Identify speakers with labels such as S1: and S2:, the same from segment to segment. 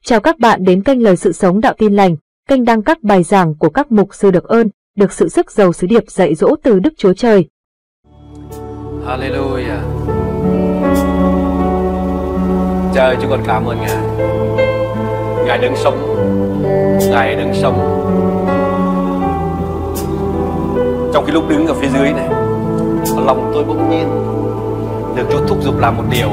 S1: Chào các bạn đến kênh Lời Sự Sống Đạo Tin Lành, kênh đăng các bài giảng của các mục sư được ơn, được sự sức giàu sứ điệp dạy dỗ từ Đức Chúa Trời.
S2: Hallelujah. Trời, chúng con cảm ơn Ngài. Ngài đấng sống, Ngài đấng sống. Trong cái lúc đứng ở phía dưới này, lòng tôi bỗng nhiên được Chúa thúc giục làm một điều.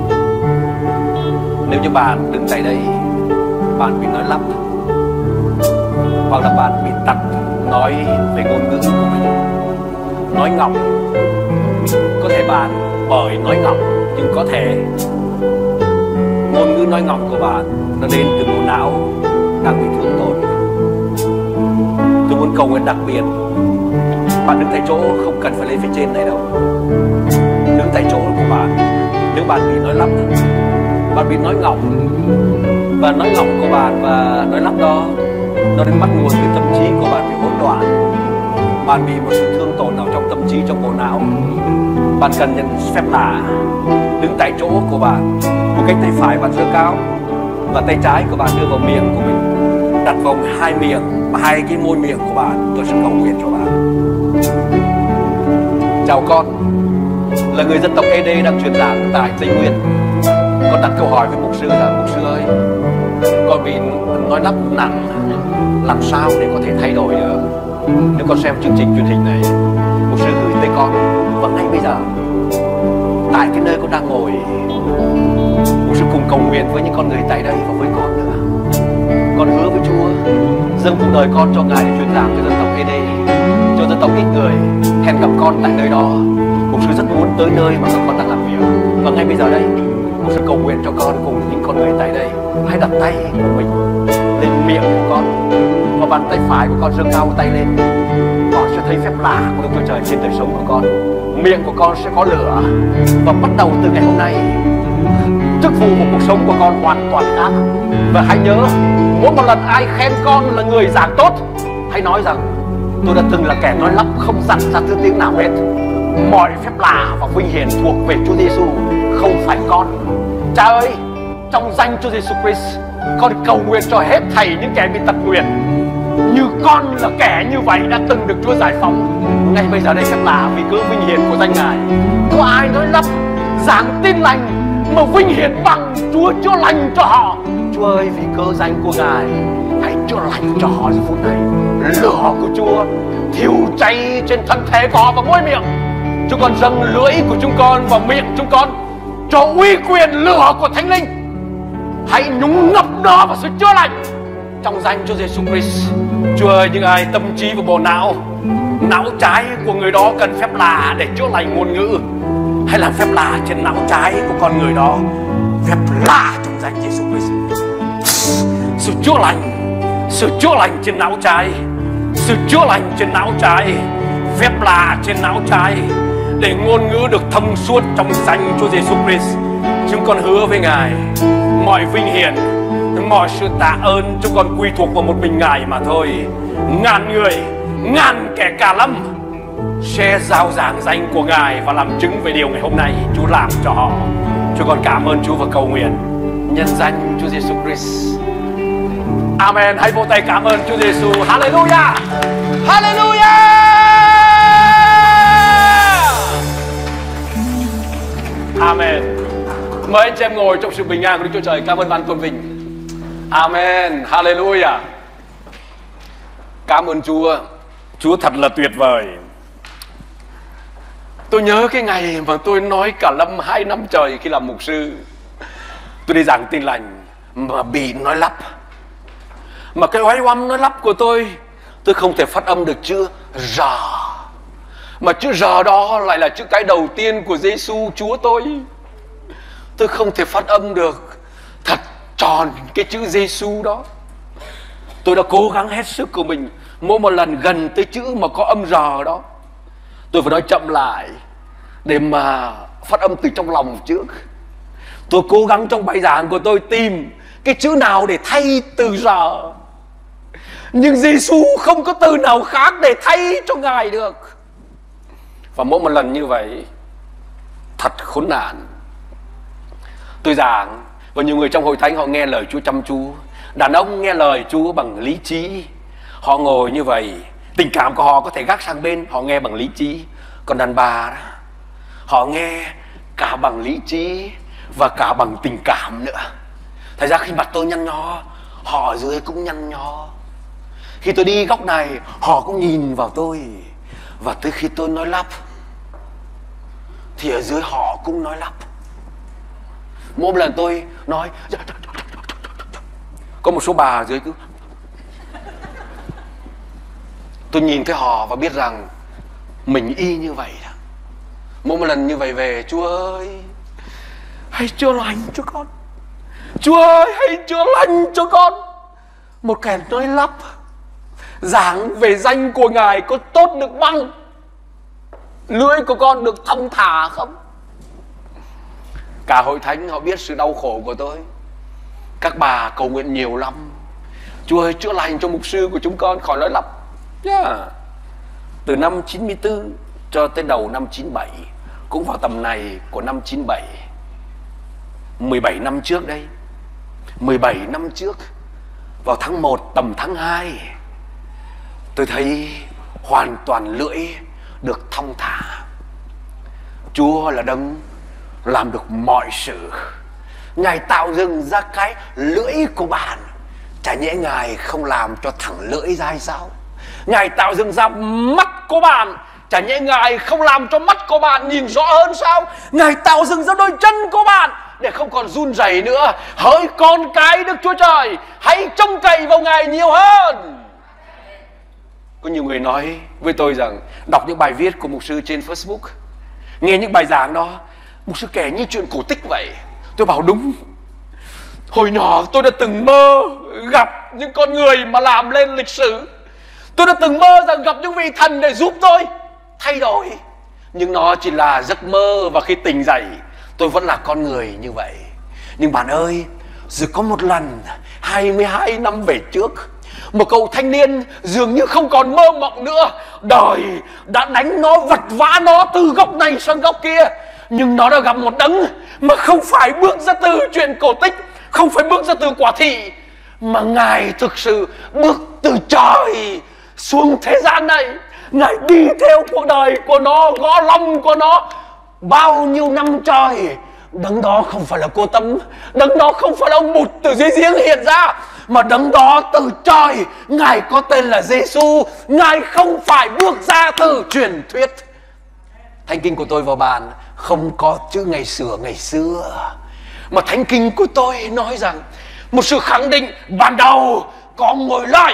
S2: Nếu như bạn đứng tại đây, bạn bị nói lắp, hoặc là bạn bị tắt nói về ngôn ngữ của mình, nói ngọng. Có thể bạn bởi nói ngọng, nhưng có thể ngôn ngữ nói ngọng của bạn nó đến từ bộ não đang bị thương tổn. Tôi muốn cầu nguyện đặc biệt, bạn đứng tại chỗ không cần phải lên phía trên này đâu. Đứng tại chỗ của bạn, nếu bạn bị nói lắp, bạn bị nói ngọng, và nói ngọng của bạn và nói lắp đó nó đến bắt nguồn từ tâm trí của bạn bị hỗn loạn. Bạn bị một sự thương tổn nào trong tâm trí, trong bộ não. Bạn cần nhận phép lạ. Đứng tại chỗ của bạn, một cánh tay phải bạn giơ cao và tay trái của bạn đưa vào miệng của mình, đặt vào hai miệng, hai cái môi miệng của bạn. Tôi sẽ cầu nguyện cho bạn. Chào con, là người dân tộc ED đang truyền giảng tại Tây Nguyên. Con đặt câu hỏi với mục sư là: mục sư ơi, con bị nói lắp nặng, làm sao để có thể thay đổi được? Nếu con xem chương trình truyền hình này, mục sư gửi tới con, và ngay bây giờ tại cái nơi con đang ngồi, mục sư cùng cầu nguyện với những con người tại đây và với con nữa. Con hứa với Chúa dâng cuộc đời con cho Ngài để truyền giảng cho dân tộc ED, cho dân tộc ít người. Hẹn gặp con tại nơi đó. Mục sư rất muốn tới nơi mà các con đang làm việc. Và ngay bây giờ đây, mục sư cầu nguyện cho con cùng những con người tại đây. Hãy đặt tay của mình lên miệng của con, và bàn tay phải của con giơ cao tay lên. Con sẽ thấy phép lạ của Đức Chúa Trời trên đời sống của con. Miệng của con sẽ có lửa, và bắt đầu từ ngày hôm nay, chức vụ của cuộc sống của con hoàn toàn khác. Và hãy nhớ, mỗi một lần ai khen con là người giảng tốt, hãy nói rằng: tôi đã từng là kẻ nói lắp, không dặn ra thứ tiếng nào hết. Mọi phép lạ và vinh hiển thuộc về Chúa Giêsu, không phải con. Cha ơi, trong danh Chúa Giêsu Christ, con cầu nguyện cho hết thảy những kẻ bị tật nguyền. Như con là kẻ như vậy đã từng được Chúa giải phóng. Ngay bây giờ đây phép lạ vì cớ vinh hiển của danh Ngài. Có ai nói lắp giảng tin lành mà vinh hiển bằng Chúa chữa lành cho họ? Chúa ơi, vì cớ danh của Ngài, hãy chữa lành cho họ giây phút này. Lửa của Chúa thiêu cháy trên thân thể của họ và môi miệng. Chúng con dâng lưỡi của chúng con vào miệng chúng con cho uy quyền lửa của Thánh Linh. Hãy nhúng ngập nó vào sự chữa lành trong danh Chúa Giêsu Christ. Chúa ơi, những ai tâm trí và bộ não trái của người đó cần phép lạ để chữa lành ngôn ngữ, hãy làm phép lạ trên não trái của con người đó. Phép lạ trong danh Giêsu Christ. Sự chữa lành trên não trái, sự chữa lành trên não trái, phép lạ trên não trái, để ngôn ngữ được thông suốt trong danh Chúa Giêsu Christ. Chúng con hứa với Ngài, mọi vinh hiển, mọi sự tạ ơn chúng con quy thuộc vào một mình Ngài mà thôi. Ngàn người, ngàn kẻ cả lâm sẽ rao giảng danh của Ngài và làm chứng về điều ngày hôm nay Chúa làm cho họ. Chúng con cảm ơn Chúa và cầu nguyện nhân danh Chúa Giêsu Christ. Amen. Hãy vỗ tay cảm ơn Chúa Giêsu. Hallelujah. Hallelujah. Amen. Mời anh chị em ngồi trong sự bình an của Đức Chúa Trời. Cảm ơn ban tôn vinh. Amen. Hallelujah. Cảm ơn Chúa. Chúa thật là tuyệt vời. Tôi nhớ cái ngày mà tôi nói cả lâm 2 năm trời khi làm mục sư. Tôi đi giảng tin lành mà bị nói lắp. Mà cái oái oăm nói lắp của tôi không thể phát âm được chữ R. Mà chữ R đó lại là chữ cái đầu tiên của Giêsu Chúa tôi. Tôi không thể phát âm được thật tròn cái chữ Giêsu đó. Tôi đã cố gắng hết sức của mình. Mỗi một lần gần tới chữ mà có âm R đó, tôi phải nói chậm lại để mà phát âm từ trong lòng trước. Tôi cố gắng trong bài giảng của tôi tìm cái chữ nào để thay từ R, nhưng Giêsu không có từ nào khác để thay cho Ngài được. Và mỗi một lần như vậy thật khốn nạn. Tôi giảng và nhiều người trong hội thánh họ nghe lời Chúa chăm chú, Đàn ông nghe lời Chúa bằng lý trí. Họ ngồi như vậy, tình cảm của họ có thể gác sang bên, họ nghe bằng lý trí. Còn đàn bà đó, họ nghe cả bằng lý trí và cả bằng tình cảm nữa. Thật ra khi mặt tôi nhăn nhó, họ ở dưới cũng nhăn nhó. Khi tôi đi góc này, họ cũng nhìn vào tôi. Và tới khi tôi nói lắp thì ở dưới họ cũng nói lắp. Mỗi lần tôi nói, có một số bà ở dưới cứ. Tôi nhìn thấy họ và biết rằng mình y như vậy đó. Mỗi một lần như vậy về, Chúa ơi, hãy chữa lành cho con. Chúa ơi, hãy chữa lành cho con. Một kẻ nói lắp, giảng về danh của Ngài có tốt được bằng? Lưỡi của con được thông thả không? Cả hội thánh họ biết sự đau khổ của tôi. Các bà cầu nguyện nhiều lắm. Chúa ơi, chữa lành cho mục sư của chúng con khỏi nói lắp. Từ năm 94 cho tới đầu năm 97, cũng vào tầm này của năm 97, 17 năm trước đây, 17 năm trước, vào tháng 1 tầm tháng 2, tôi thấy hoàn toàn lưỡi được thong thả. Chúa là đấng làm được mọi sự. Ngài tạo dựng ra cái lưỡi của bạn, chả nhẽ Ngài không làm cho thẳng lưỡi ra hay sao? Ngài tạo dựng ra mắt của bạn, chả nhẽ Ngài không làm cho mắt của bạn nhìn rõ hơn sao? Ngài tạo dựng ra đôi chân của bạn để không còn run rẩy nữa. Hỡi con cái Đức Chúa Trời, hãy trông cậy vào Ngài nhiều hơn. Có nhiều người nói với tôi rằng đọc những bài viết của mục sư trên Facebook, nghe những bài giảng đó, mục sư kể như chuyện cổ tích vậy. Tôi bảo đúng. Hồi nhỏ tôi đã từng mơ gặp những con người mà làm lên lịch sử. Tôi đã từng mơ rằng gặp những vị thần để giúp tôi thay đổi. Nhưng nó chỉ là giấc mơ, và khi tỉnh dậy tôi vẫn là con người như vậy. Nhưng bạn ơi, rồi có một lần 22 năm về trước, một cậu thanh niên dường như không còn mơ mộng nữa. Đời đã đánh nó, vật vã nó từ góc này sang góc kia. Nhưng nó đã gặp một đấng mà không phải bước ra từ chuyện cổ tích, không phải bước ra từ quả thị, mà Ngài thực sự bước từ trời xuống thế gian này. Ngài đi theo cuộc đời của nó, gõ lòng của nó bao nhiêu năm trời. Đấng đó không phải là cô Tâm, đấng đó không phải là ông Bụt từ dưới giếng hiện ra, mà đấng đó từ trời. Ngài có tên là Giêsu. Ngài không phải bước ra từ truyền thuyết. Thánh kinh của tôi vào bàn không có chữ ngày xưa, mà thánh kinh của tôi nói rằng một sự khẳng định ban đầu có ngồi lại.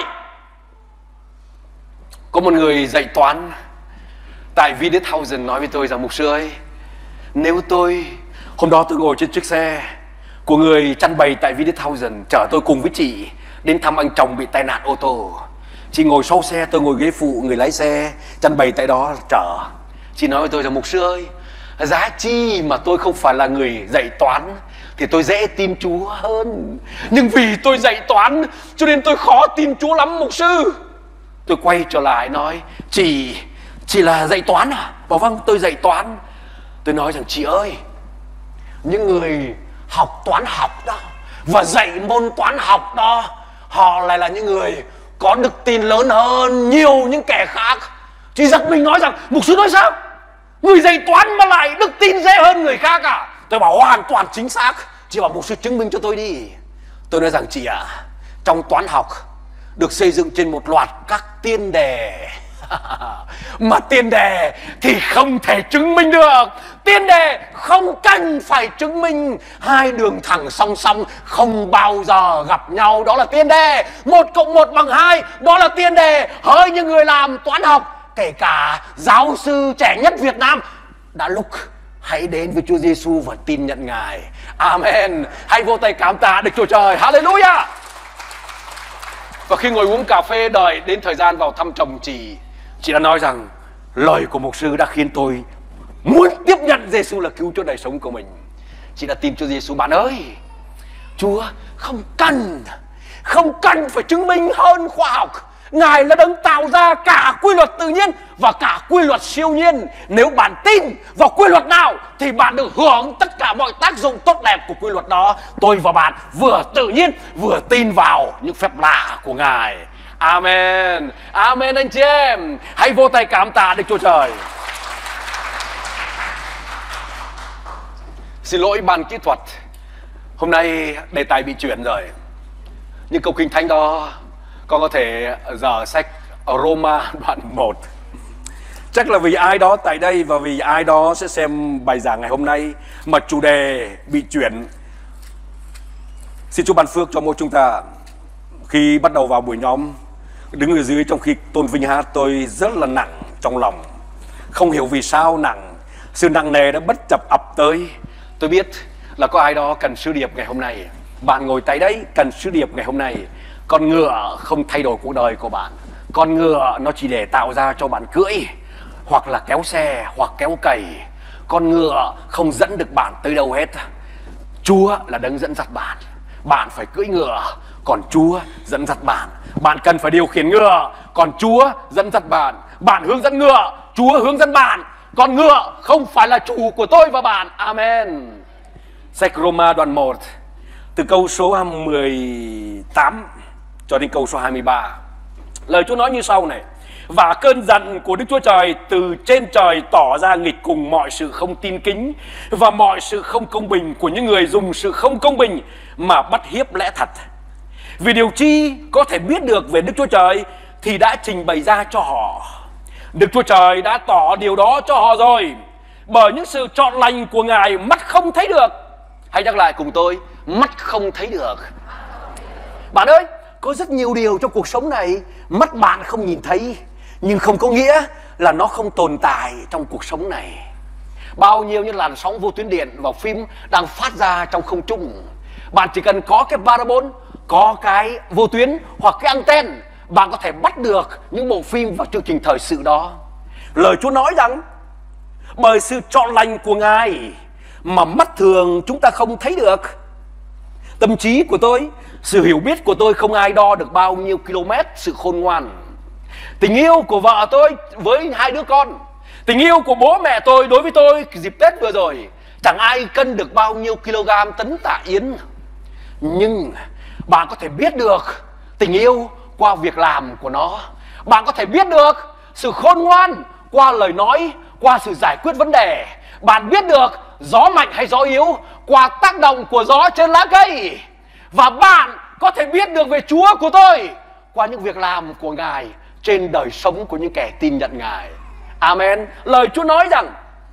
S2: Có một người dạy toán tại Visit Thousand nói với tôi rằng, mục sư ơi, nếu tôi, hôm đó tôi ngồi trên chiếc xe của người chăn bày tại Visit Thousand, chở tôi cùng với chị đến thăm anh chồng bị tai nạn ô tô. Chị ngồi sau xe, tôi ngồi ghế phụ, người lái xe chăn bày tại đó chở. Chị nói với tôi rằng, mục sư ơi, giá chi mà tôi không phải là người dạy toán thì tôi dễ tin Chúa hơn. Nhưng vì tôi dạy toán cho nên tôi khó tin Chúa lắm, mục sư. Tôi quay trở lại nói, chị là dạy toán à? Bảo vâng, tôi dạy toán. Tôi nói rằng, chị ơi, những người học toán học đó và dạy môn toán học đó, họ lại là những người có đức tin lớn hơn nhiều những kẻ khác. Chị giật mình nói rằng, mục sư nói sao? Người dạy toán mà lại đức tin dễ hơn người khác à? Tôi bảo hoàn toàn chính xác. Chị bảo, mục sư chứng minh cho tôi đi. Tôi nói rằng, chị ạ, trong toán học được xây dựng trên một loạt các tiên đề. Mà tiên đề thì không thể chứng minh được. Tiên đề không cần phải chứng minh. Hai đường thẳng song song không bao giờ gặp nhau, đó là tiên đề. 1 cộng 1 bằng 2, đó là tiên đề. Hỡi những người làm toán học, kể cả giáo sư trẻ nhất Việt Nam, đã lúc hãy đến với Chúa Giêsu và tin nhận Ngài. Amen. Hãy vỗ tay cảm tạ Đức Chúa Trời. Hallelujah. Và khi ngồi uống cà phê đợi đến thời gian vào thăm chồng chị đã nói rằng lời của mục sư đã khiến tôi muốn tiếp nhận Giêsu là cứu Chúa đời sống của mình. Chị đã tin Chúa Giêsu. Bạn ơi, Chúa không cần phải chứng minh hơn khoa học Ngài là đấng tạo ra cả quy luật tự nhiên và cả quy luật siêu nhiên. Nếu bạn tin vào quy luật nào thì bạn được hưởng tất cả mọi tác dụng tốt đẹp của quy luật đó. Tôi và bạn vừa tự nhiên vừa tin vào những phép lạ của Ngài. Amen. Amen anh chị em. Hãy vỗ tay cảm tạ Đức Chúa Trời. Xin lỗi ban kỹ thuật, hôm nay đề tài bị chuyển rồi. Nhưng câu kinh thánh đó con có thể dở sách Roma đoạn 1. Chắc là vì ai đó tại đây và vì ai đó sẽ xem bài giảng ngày hôm nay mà chủ đề bị chuyển. Xin Chúa ban phước cho mỗi chúng ta. Khi bắt đầu vào buổi nhóm, đứng ở dưới trong khi tôn vinh hát, tôi rất là nặng trong lòng. Không hiểu vì sao nặng. Sự nặng nề đã bất chợt ập tới. Tôi biết là có ai đó cần sứ điệp ngày hôm nay. Bạn ngồi tại đấy cần sứ điệp ngày hôm nay. Con ngựa không thay đổi cuộc đời của bạn. Con ngựa nó chỉ để tạo ra cho bạn cưỡi, hoặc là kéo xe, hoặc kéo cày. Con ngựa không dẫn được bạn tới đâu hết. Chúa là đấng dẫn dắt bạn. Bạn phải cưỡi ngựa, còn Chúa dẫn dắt bạn. Bạn cần phải điều khiển ngựa, còn Chúa dẫn dắt bạn. Bạn hướng dẫn ngựa, Chúa hướng dẫn bạn. Con ngựa không phải là chủ của tôi và bạn. Amen. Sách Roma đoạn 1, từ câu số 18 cho đến câu số 23. Lời Chúa nói như sau này: và cơn giận của Đức Chúa Trời từ trên trời tỏ ra nghịch cùng mọi sự không tin kính và mọi sự không công bình của những người dùng sự không công bình mà bắt hiếp lẽ thật. Vì điều chi có thể biết được về Đức Chúa Trời thì đã trình bày ra cho họ. Đức Chúa Trời đã tỏ điều đó cho họ rồi, bởi những sự chọn lành của Ngài mắt không thấy được. Hãy nhắc lại cùng tôi: mắt không thấy được. Bạn ơi, có rất nhiều điều trong cuộc sống này mắt bạn không nhìn thấy, nhưng không có nghĩa là nó không tồn tại trong cuộc sống này. Bao nhiêu những làn sóng vô tuyến điện và phim đang phát ra trong không trung. Bạn chỉ cần có cái parabol, có cái vô tuyến hoặc cái anten, bạn có thể bắt được những bộ phim và chương trình thời sự đó. Lời Chúa nói rằng bởi sự chọn lành của Ngài mà mắt thường chúng ta không thấy được. Tâm trí của tôi, sự hiểu biết của tôi không ai đo được bao nhiêu km sự khôn ngoan. Tình yêu của vợ tôi với 2 đứa con, tình yêu của bố mẹ tôi đối với tôi dịp Tết vừa rồi, chẳng ai cân được bao nhiêu kg tấn tạ yến. Nhưng bạn có thể biết được tình yêu qua việc làm của nó. Bạn có thể biết được sự khôn ngoan qua lời nói, qua sự giải quyết vấn đề. Bạn biết được gió mạnh hay gió yếu qua tác động của gió trên lá cây. Và bạn có thể biết được về Chúa của tôi qua những việc làm của Ngài trên đời sống của những kẻ tin nhận Ngài. Amen. Lời Chúa nói rằng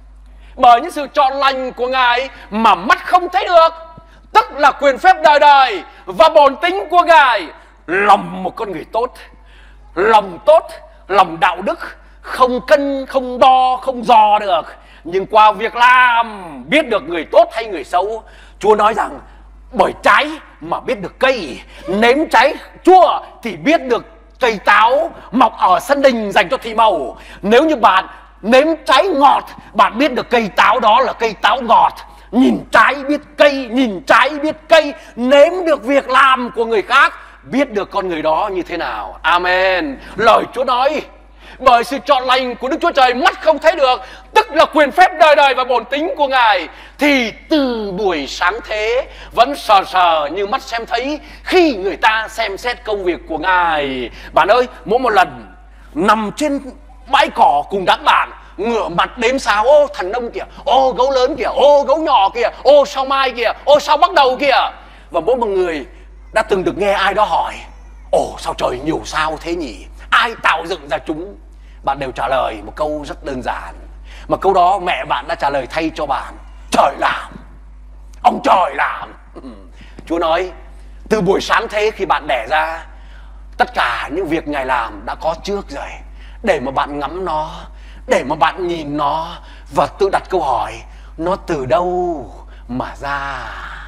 S2: bởi những sự chọn lành của Ngài mà mắt không thấy được, tức là quyền phép đời đời và bổn tính của Ngài, lòng một con người tốt, lòng tốt, lòng đạo đức, không cân, không đo, không dò được, nhưng qua việc làm biết được người tốt hay người xấu. Chúa nói rằng bởi trái mà biết được cây, nếm trái chua thì biết được cây táo mọc ở sân đình dành cho thị màu. Nếu như bạn nếm trái ngọt, bạn biết được cây táo đó là cây táo ngọt. Nhìn trái biết cây, nhìn trái biết cây, nếm được việc làm của người khác, biết được con người đó như thế nào. Amen. Lời Chúa nói bởi sự chọn lành của Đức Chúa Trời mắt không thấy được, tức là quyền phép đời đời và bổn tính của Ngài, thì từ buổi sáng thế vẫn sờ sờ như mắt xem thấy khi người ta xem xét công việc của Ngài. Bạn ơi, mỗi một lần nằm trên bãi cỏ cùng đám bạn, ngửa mặt đếm sao: ô thằng nông kìa, ô gấu lớn kìa, ô gấu nhỏ kìa, ô sao mai kìa, ô sao bắt đầu kìa. Và mỗi một người đã từng được nghe ai đó hỏi: ồ sao trời nhiều sao thế nhỉ, ai tạo dựng ra chúng? Bạn đều trả lời một câu rất đơn giản, mà câu đó mẹ bạn đã trả lời thay cho bạn: trời làm, ông trời làm. Chúa nói từ buổi sáng thế khi bạn đẻ ra, tất cả những việc Ngài làm đã có trước rồi, để mà bạn ngắm nó, để mà bạn nhìn nó và tự đặt câu hỏi: nó từ đâu mà ra?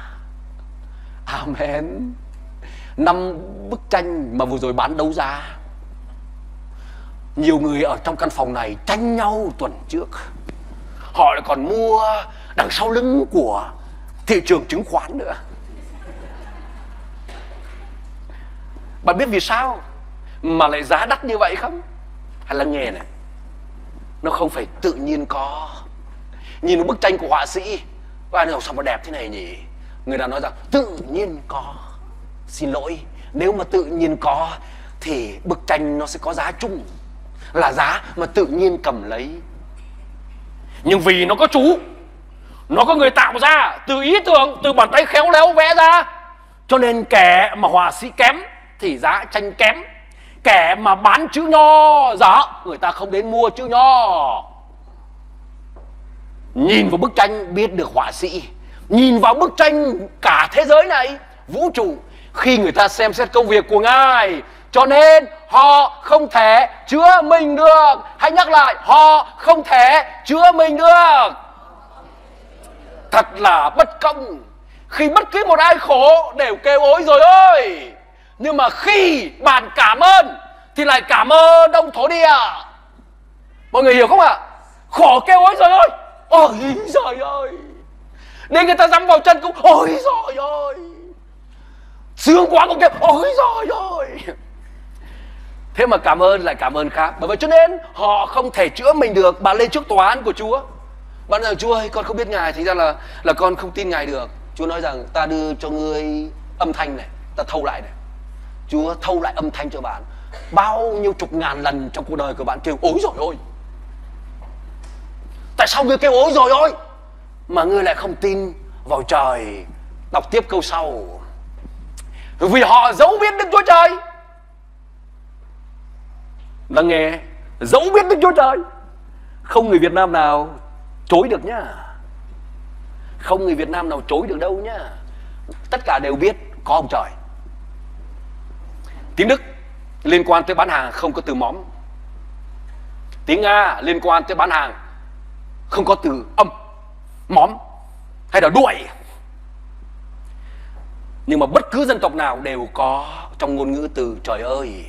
S2: Amen. 5 bức tranh mà vừa rồi bán đấu giá, nhiều người ở trong căn phòng này tranh nhau tuần trước. Họ lại còn mua đằng sau lưng của thị trường chứng khoán nữa. Bạn biết vì sao? mà lại giá đắt như vậy không? Hãy lắng nghe này, nó không phải tự nhiên có. Nhìn một bức tranh của họa sĩ, có ai nói sao mà đẹp thế này nhỉ? Người ta nói rằng tự nhiên có. Xin lỗi, nếu mà tự nhiên có thì bức tranh nó sẽ có giá chung, là giá mà tự nhiên cầm lấy. Nhưng vì nó có chủ, nó có người tạo ra, từ ý tưởng, từ bàn tay khéo léo vẽ ra, cho nên kẻ mà họa sĩ kém thì giá tranh kém. Kẻ mà bán chữ nho dở, người ta không đến mua chữ nho. Nhìn vào bức tranh biết được họa sĩ, nhìn vào bức tranh cả thế giới này, vũ trụ, khi người ta xem xét công việc của Ngài. Cho nên họ không thể chữa mình được. Hãy nhắc lại, họ không thể chữa mình được. Thật là bất công khi bất cứ một ai khổ đều kêu ôi rồi ơi, nhưng mà khi bạn cảm ơn thì lại cảm ơn ông thổ địa. Mọi người hiểu không ạ? Khổ kêu ôi rồi ơi, ôi giời ơi, nên người ta dám vào chân cũng ôi giời ơi, sướng quá cũng kêu ôi giời ơi. Thế mà cảm ơn lại cảm ơn khác. Bởi vậy cho nên họ không thể chữa mình được. Bạn lên trước tòa án của Chúa, bạn nói Chúa ơi, con không biết Ngài, thì ra là con không tin Ngài được. Chúa nói rằng ta đưa cho ngươi âm thanh này, ta thâu lại này. Chúa thâu lại âm thanh cho bạn. Bao nhiêu chục ngàn lần trong cuộc đời của bạn kêu ôi rồi ôi. Tại sao ngươi kêu ôi rồi ôi mà ngươi lại không tin vào trời? Đọc tiếp câu sau. Vì họ giấu biết Đức Chúa Trời. Lắng nghe, giấu biết Đức Chúa Trời. Không người Việt Nam nào chối được nhá. Không người Việt Nam nào chối được đâu nhá. Tất cả đều biết có ông trời. Tiếng Đức liên quan tới bán hàng không có từ móm. Tiếng Nga liên quan tới bán hàng không có từ âm, móm hay là đuổi. Nhưng mà bất cứ dân tộc nào đều có trong ngôn ngữ từ trời ơi.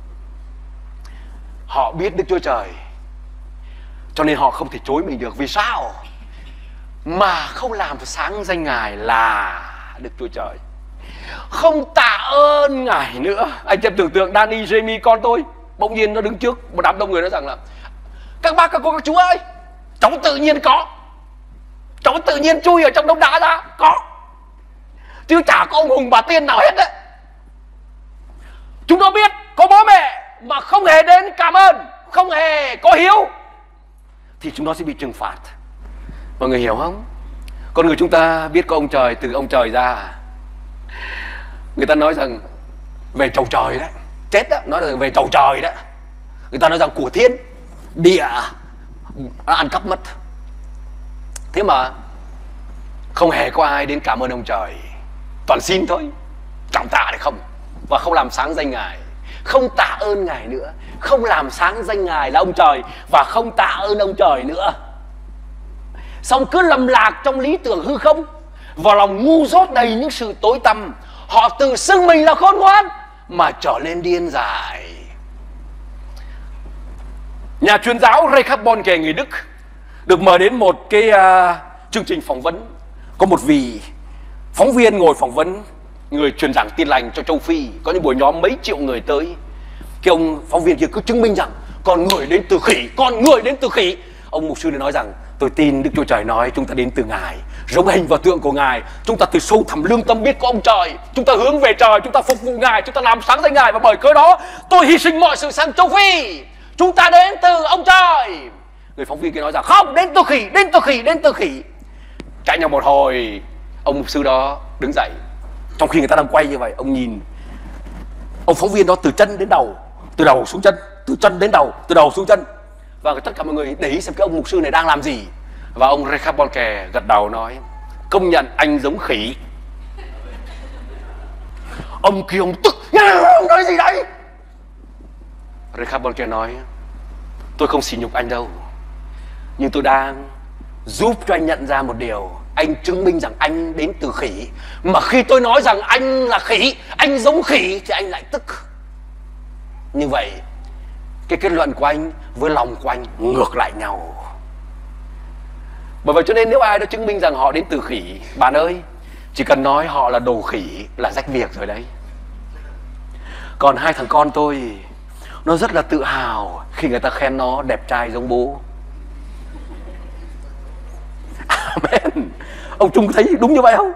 S2: Họ biết Đức Chúa Trời, cho nên họ không thể chối mình được. Vì sao? Mà không làm sáng danh Ngài là Đức Chúa Trời, không tạ ơn Ngài nữa. Anh em tưởng tượng Danny, Jamie con tôi, bỗng nhiên nó đứng trước một đám đông người nói rằng là các bác, các cô, các chú ơi, cháu tự nhiên có, cháu tự nhiên chui ở trong đống đá ra, có, chứ chả có ông hùng bà tiên nào hết đấy. Chúng nó biết có bố mẹ mà không hề đến cảm ơn, không hề có hiếu, thì chúng nó sẽ bị trừng phạt. Mọi người hiểu không? Con người chúng ta biết có ông trời, từ ông trời ra. Người ta nói rằng về chầu trời đấy, chết đó, nói là về chầu trời đấy. Người ta nói rằng của thiên địa nó ăn cắp mất. Thế mà không hề có ai đến cảm ơn ông trời, toàn xin thôi, cảm tạ được không, và không làm sáng danh Ngài, không tạ ơn Ngài nữa, không làm sáng danh Ngài là ông trời, và không tạ ơn ông trời nữa. Xong cứ lầm lạc trong lý tưởng hư không, vào lòng ngu dốt đầy những sự tối tăm. Họ tự xưng mình là khôn ngoan mà trở nên điên dại. Nhà truyền giáo Reinhard Bonnke người Đức được mời đến một cái chương trình phỏng vấn. Có một vị phóng viên ngồi phỏng vấn người truyền giảng Tin lành cho châu Phi. Có những buổi nhóm mấy triệu người tới. Cái ông phóng viên kia cứ chứng minh rằng con người đến từ khỉ, con người đến từ khỉ. Ông mục sư này nói rằng tôi tin Đức Chúa Trời nói chúng ta đến từ Ngài, giống hình và tượng của Ngài. Chúng ta từ sâu thẳm lương tâm biết có ông trời, chúng ta hướng về trời, chúng ta phục vụ Ngài, chúng ta làm sáng danh Ngài. Và bởi cớ đó tôi hy sinh mọi sự sang châu Phi. Chúng ta đến từ ông trời. Người phóng viên kia nói rằng không, đến từ khỉ, đến từ khỉ, đến từ khỉ. Cãi nhau một hồi, ông mục sư đó đứng dậy. Trong khi người ta đang quay như vậy, ông nhìn ông phóng viên đó từ chân đến đầu, từ đầu xuống chân, từ chân đến đầu, từ đầu xuống chân. Và tất cả mọi người để ý xem cái ông mục sư này đang làm gì. Và ông Reinhard Bonnke gật đầu nói công nhận anh giống khỉ. Ông kia ông tức, ông nói gì đấy? Reinhard Bonnke nói tôi không sỉ nhục anh đâu, nhưng tôi đang giúp cho anh nhận ra một điều. Anh chứng minh rằng anh đến từ khỉ, mà khi tôi nói rằng anh là khỉ, anh giống khỉ, thì anh lại tức. Như vậy cái kết luận của anh với lòng của anh ngược lại nhau. Bởi vậy cho nên nếu ai đó chứng minh rằng họ đến từ khỉ, bạn ơi, chỉ cần nói họ là đồ khỉ là rách việc rồi đấy. Còn hai thằng con tôi nó rất là tự hào khi người ta khen nó đẹp trai giống bố. Amen. Ông Trung thấy đúng như vậy không?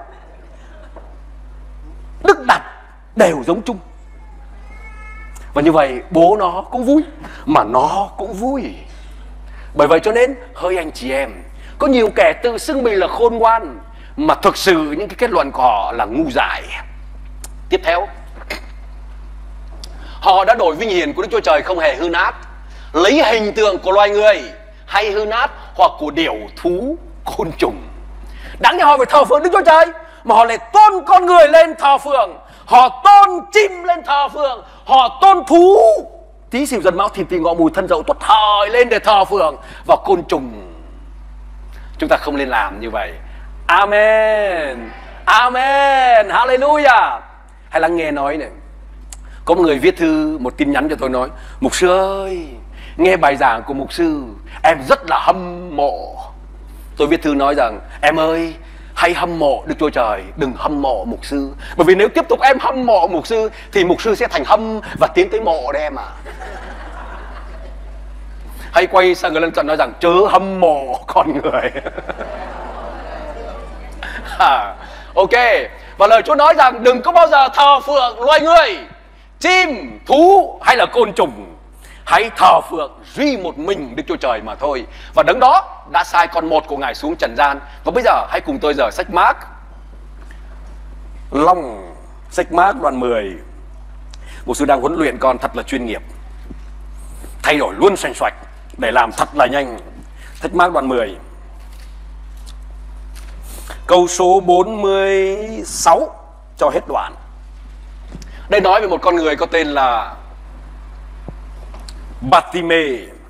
S2: Đức Đạt đều giống Trung. Và như vậy bố nó cũng vui, mà nó cũng vui. Bởi vậy cho nên hỡi anh chị em, có nhiều kẻ tự xưng mình là khôn ngoan, mà thực sự những cái kết luận của họ là ngu dại. Tiếp theo, họ đã đổi vinh hiển của Đức Chúa Trời không hề hư nát, lấy hình tượng của loài người hay hư nát, hoặc của điểu thú côn trùng. Đáng nhẽ họ phải thờ phượng Đức Chúa Trời, mà họ lại tôn con người lên thờ phượng, họ tôn chim lên thờ phượng, họ tôn thú tí xỉu dần máu thịt tỳ ngọ mùi thân dậu tuất hời lên để thờ phượng, và côn trùng. Chúng ta không nên làm như vậy. Amen. Amen. Hallelujah. Hãy lắng nghe nói này. Có một người viết thư, một tin nhắn cho tôi nói: mục sư ơi, nghe bài giảng của mục sư em rất là hâm mộ. Tôi viết thư nói rằng: em ơi, hãy hâm mộ Đức Chúa Trời, đừng hâm mộ mục sư. Bởi vì nếu tiếp tục em hâm mộ mục sư thì mục sư sẽ thành hâm và tiến tới mộ đấy em à. Hãy quay sang người lân cận nói rằng: chớ hâm mộ con người. Ok. Và lời Chúa nói rằng đừng có bao giờ thờ phượng loài người, chim, thú hay là côn trùng. Hãy thờ phượng duy một mình Đức Chúa Trời mà thôi. Và đấng đó đã sai con một của Ngài xuống trần gian. Và bây giờ hãy cùng tôi giờ sách Mác Long, sách Mác đoạn 10. Mục sư đang huấn luyện con thật là chuyên nghiệp, thay đổi luôn xoành xoạch để làm thật là nhanh. Sách Mác đoạn 10, câu số 46 cho hết đoạn. Đây nói về một con người có tên là Bartimê.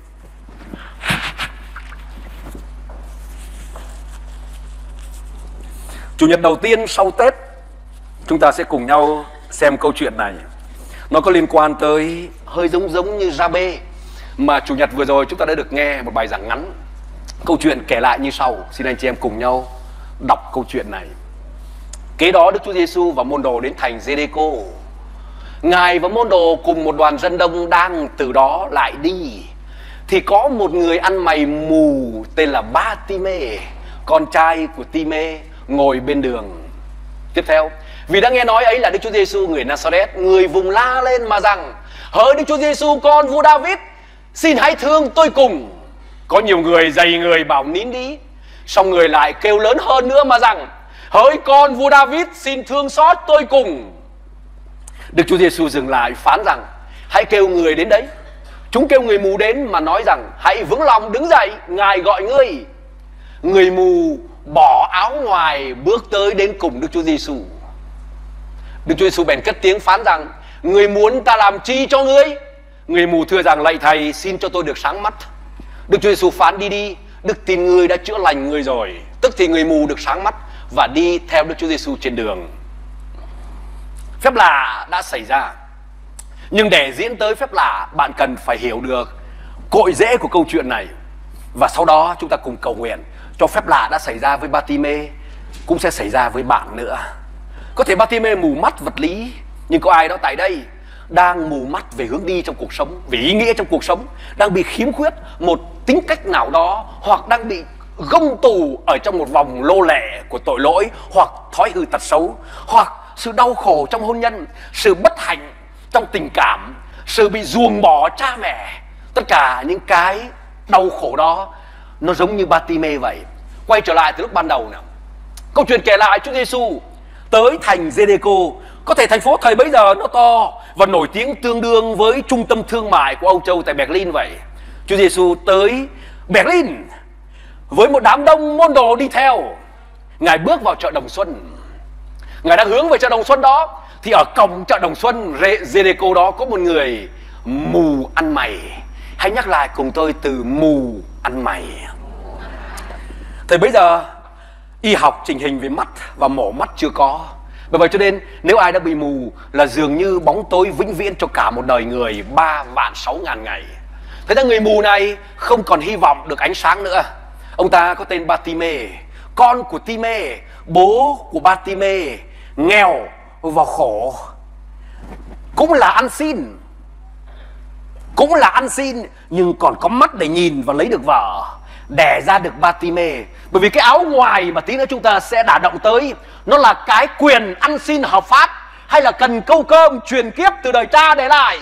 S2: Chủ nhật đầu tiên sau Tết, chúng ta sẽ cùng nhau xem câu chuyện này. Nó có liên quan tới hơi giống như Gia-bê mà chủ nhật vừa rồi chúng ta đã được nghe một bài giảng ngắn. Câu chuyện kể lại như sau. Xin anh chị em cùng nhau đọc câu chuyện này. Kế đó Đức Chúa Giêsu và môn đồ đến thành Giê-đê-cô. Ngài và môn đồ cùng một đoàn dân đông đang từ đó lại đi, thì có một người ăn mày mù tên là Bartimê, con trai của Timê, ngồi bên đường. Tiếp theo, vì đã nghe nói ấy là Đức Chúa Giêsu người Na-sa-rét, người vùng la lên mà rằng: hỡi Đức Chúa Giêsu con vua David, xin hãy thương tôi cùng. Có nhiều người dày người bảo nín đi, xong người lại kêu lớn hơn nữa mà rằng: hỡi con vua David, xin thương xót tôi cùng. Đức Chúa Giêsu dừng lại phán rằng: hãy kêu người đến đấy. Chúng kêu người mù đến mà nói rằng: hãy vững lòng đứng dậy, Ngài gọi ngươi. Người mù bỏ áo ngoài bước tới đến cùng Đức Chúa Giêsu. Đức Chúa Giêsu bèn cất tiếng phán rằng: người muốn ta làm chi cho ngươi? Người mù thưa rằng: lạy thầy, xin cho tôi được sáng mắt. Đức Chúa Giêsu phán: đi đi, đức tin ngươi đã chữa lành ngươi rồi. Tức thì người mù được sáng mắt và đi theo Đức Chúa Giêsu trên đường. Phép lạ đã xảy ra, nhưng để diễn tới phép lạ, bạn cần phải hiểu được cội rễ của câu chuyện này. Và sau đó chúng ta cùng cầu nguyện cho phép lạ đã xảy ra với Bartimê cũng sẽ xảy ra với bạn nữa. Có thể Bartimê mù mắt vật lý, nhưng có ai đó tại đây đang mù mắt về hướng đi trong cuộc sống, về ý nghĩa trong cuộc sống, đang bị khiếm khuyết một tính cách nào đó, hoặc đang bị gông tù ở trong một vòng lô lẻ của tội lỗi, hoặc thói hư tật xấu, hoặc sự đau khổ trong hôn nhân, sự bất hạnh trong tình cảm, sự bị ruồng bỏ cha mẹ. Tất cả những cái đau khổ đó nó giống như Bartimê vậy. Quay trở lại từ lúc ban đầu nào. Câu chuyện kể lại Chúa Giêsu tới thành Giê-đê-cô. Có thể thành phố thời bấy giờ nó to và nổi tiếng tương đương với trung tâm thương mại của Âu Châu tại Berlin vậy. Chúa Giêsu tới Berlin với một đám đông môn đồ đi theo. Ngài bước vào chợ Đồng Xuân. Ngài đang hướng về chợ Đồng Xuân đó, thì ở cổng chợ Đồng Xuân Giê-đê-cô đó có một người mù ăn mày. Hãy nhắc lại cùng tôi từ mù ăn mày. Thời bấy giờ y học chỉnh hình về mắt và mổ mắt chưa có. Bởi vậy cho nên nếu ai đã bị mù là dường như bóng tối vĩnh viễn cho cả một đời người 3.600.000 ngày. Thế ra người mù này không còn hy vọng được ánh sáng nữa. Ông ta có tên Bartimê, con của Timê, bố của Bartimê, nghèo và khổ, cũng là ăn xin, cũng là ăn xin, nhưng còn có mắt để nhìn và lấy được vợ, đẻ ra được Ba-ti-mê. Bởi vì cái áo ngoài mà tí nữa chúng ta sẽ đả động tới, nó là cái quyền ăn xin hợp pháp, hay là cần câu cơm truyền kiếp từ đời cha để lại.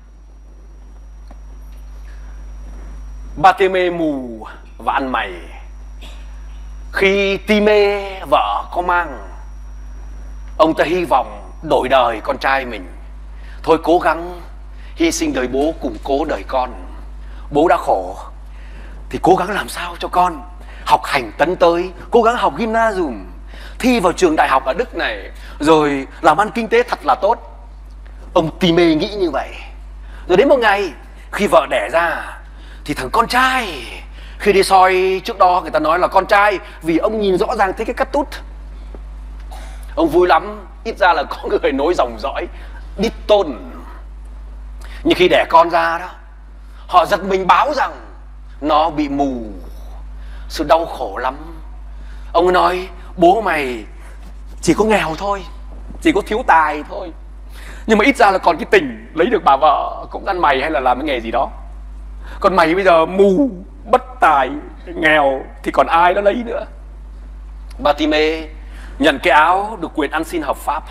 S2: Ba-ti-mê mù và ăn mày. Khi Ti-mê vợ có mang, ông ta hy vọng đổi đời con trai mình. Thôi cố gắng hy sinh đời bố củng cố đời con. Bố đã khổ thì cố gắng làm sao cho con học hành tấn tới, cố gắng học gymnasium, thi vào trường đại học ở Đức này, rồi làm ăn kinh tế thật là tốt. Ông Ti-mê nghĩ như vậy. Rồi đến một ngày khi vợ đẻ ra thì thằng con trai, khi đi soi trước đó người ta nói là con trai, vì ông nhìn rõ ràng thấy cái cắt tút. Ông vui lắm, ít ra là có người nối dòng dõi đích tôn. Nhưng khi đẻ con ra đó, họ giật mình báo rằng nó bị mù. Sự đau khổ lắm. Ông nói bố mày chỉ có nghèo thôi, chỉ có thiếu tài thôi, nhưng mà ít ra là còn cái tình lấy được bà vợ cũng ăn mày hay là làm cái nghề gì đó. Còn mày bây giờ mù, bất tài, nghèo thì còn ai đó lấy nữa. Ba-ti-mê nhận cái áo được quyền ăn xin hợp pháp.